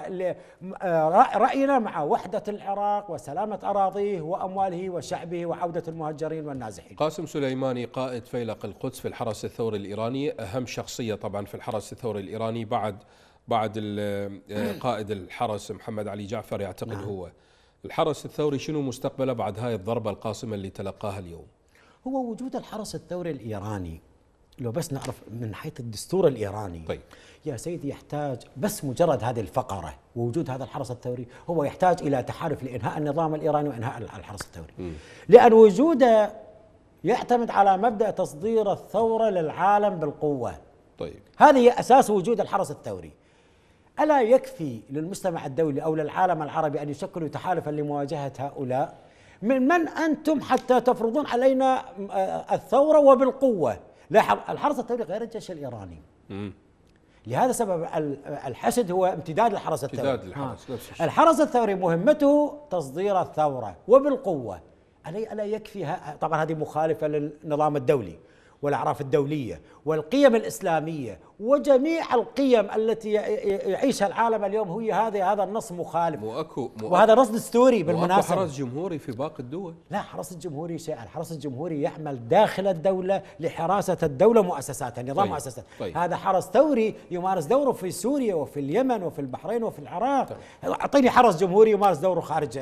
رأينا مع وحدة العراق وسلامة أراضيه وأمواله وشعبه وعودة المهجرين والنازحين. قاسم سليماني قائد فيلق القدس في الحرس الثوري الإيراني، أهم شخصية طبعا في الحرس الثوري الإيراني بعد قائد الحرس محمد علي جعفر يعتقد. هو الحرس الثوري شنو مستقبله بعد هاي الضربة القاصمة اللي تلقاها اليوم؟ هو وجود الحرس الثوري الإيراني لو بس نعرف من حيث الدستور الإيراني يا سيدي يحتاج بس مجرد هذه الفقرة ووجود هذا الحرس الثوري هو يحتاج إلى تحالف لإنهاء النظام الإيراني وإنهاء الحرس الثوري. لأن وجوده يعتمد على مبدأ تصدير الثورة للعالم بالقوة. هذه أساس وجود الحرس الثوري. ألا يكفي للمجتمع الدولي أو للعالم العربي أن يشكلوا تحالفا لمواجهة هؤلاء؟ من أنتم حتى تفرضون علينا الثورة وبالقوة؟ لا، الحرس الثوري غير الجيش الإيراني. لهذا سبب الحشد هو امتداد الحرس الثوري. الحرس الثوري مهمته تصدير الثورة وبالقوة. ألا يكفي؟ طبعا هذه مخالفة للنظام الدولي والأعراف الدولية والقيم الإسلامية وجميع القيم التي يعيشها العالم اليوم. هي هذا النص مخالف وهذا نص دستوري بالمناسبة. حرس جمهوري في باقي الدول؟ لا، حرس الجمهوري شيء. الحرس الجمهوري يعمل داخل الدولة لحراسة الدولة مؤسساتها، نظام مؤسسات. هذا حرس ثوري يمارس دوره في سوريا وفي اليمن وفي البحرين وفي العراق. أعطيني حرس جمهوري يمارس دوره خارج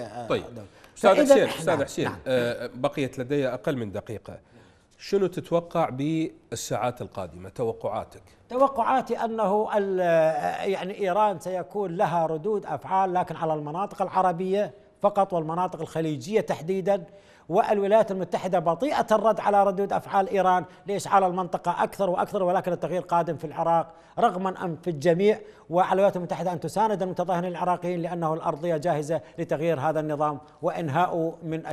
أستاذ حسين بقيت لدي أقل من دقيقة. شنو تتوقع بالساعات القادمة؟ توقعاتك؟ توقعاتي أنه يعني إيران سيكون لها ردود أفعال لكن على المناطق العربية فقط والمناطق الخليجية تحديدا، والولايات المتحدة بطيئة الرد على ردود أفعال إيران لإشعال المنطقة أكثر وأكثر. ولكن التغيير قادم في العراق رغما أن في الجميع، وعلى الولايات المتحدة أن تساند المتظاهرين العراقيين لأنه الأرضية جاهزة لتغيير هذا النظام وإنهاء من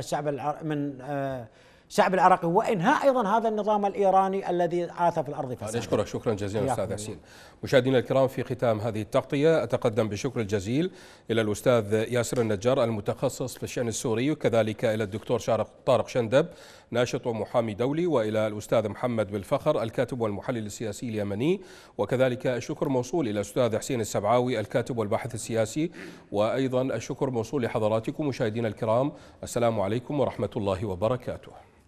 الشعب العراقي وإنهاء أيضا هذا النظام الإيراني الذي عاث في الأرض فسادا. نشكرك شكرا جزيلا أستاذ حسين. مشاهدينا الكرام، في ختام هذه التغطية أتقدم بالشكر الجزيل إلى الأستاذ ياسر النجار المتخصص في الشأن السوري، وكذلك إلى الدكتور طارق شندب ناشط ومحامي دولي، وإلى الأستاذ محمد بالفخر الكاتب والمحلل السياسي اليمني، وكذلك الشكر موصول إلى الأستاذ حسين السبعاوي الكاتب والباحث السياسي، وأيضا الشكر موصول لحضراتكم مشاهدينا الكرام. السلام عليكم ورحمة الله وبركاته.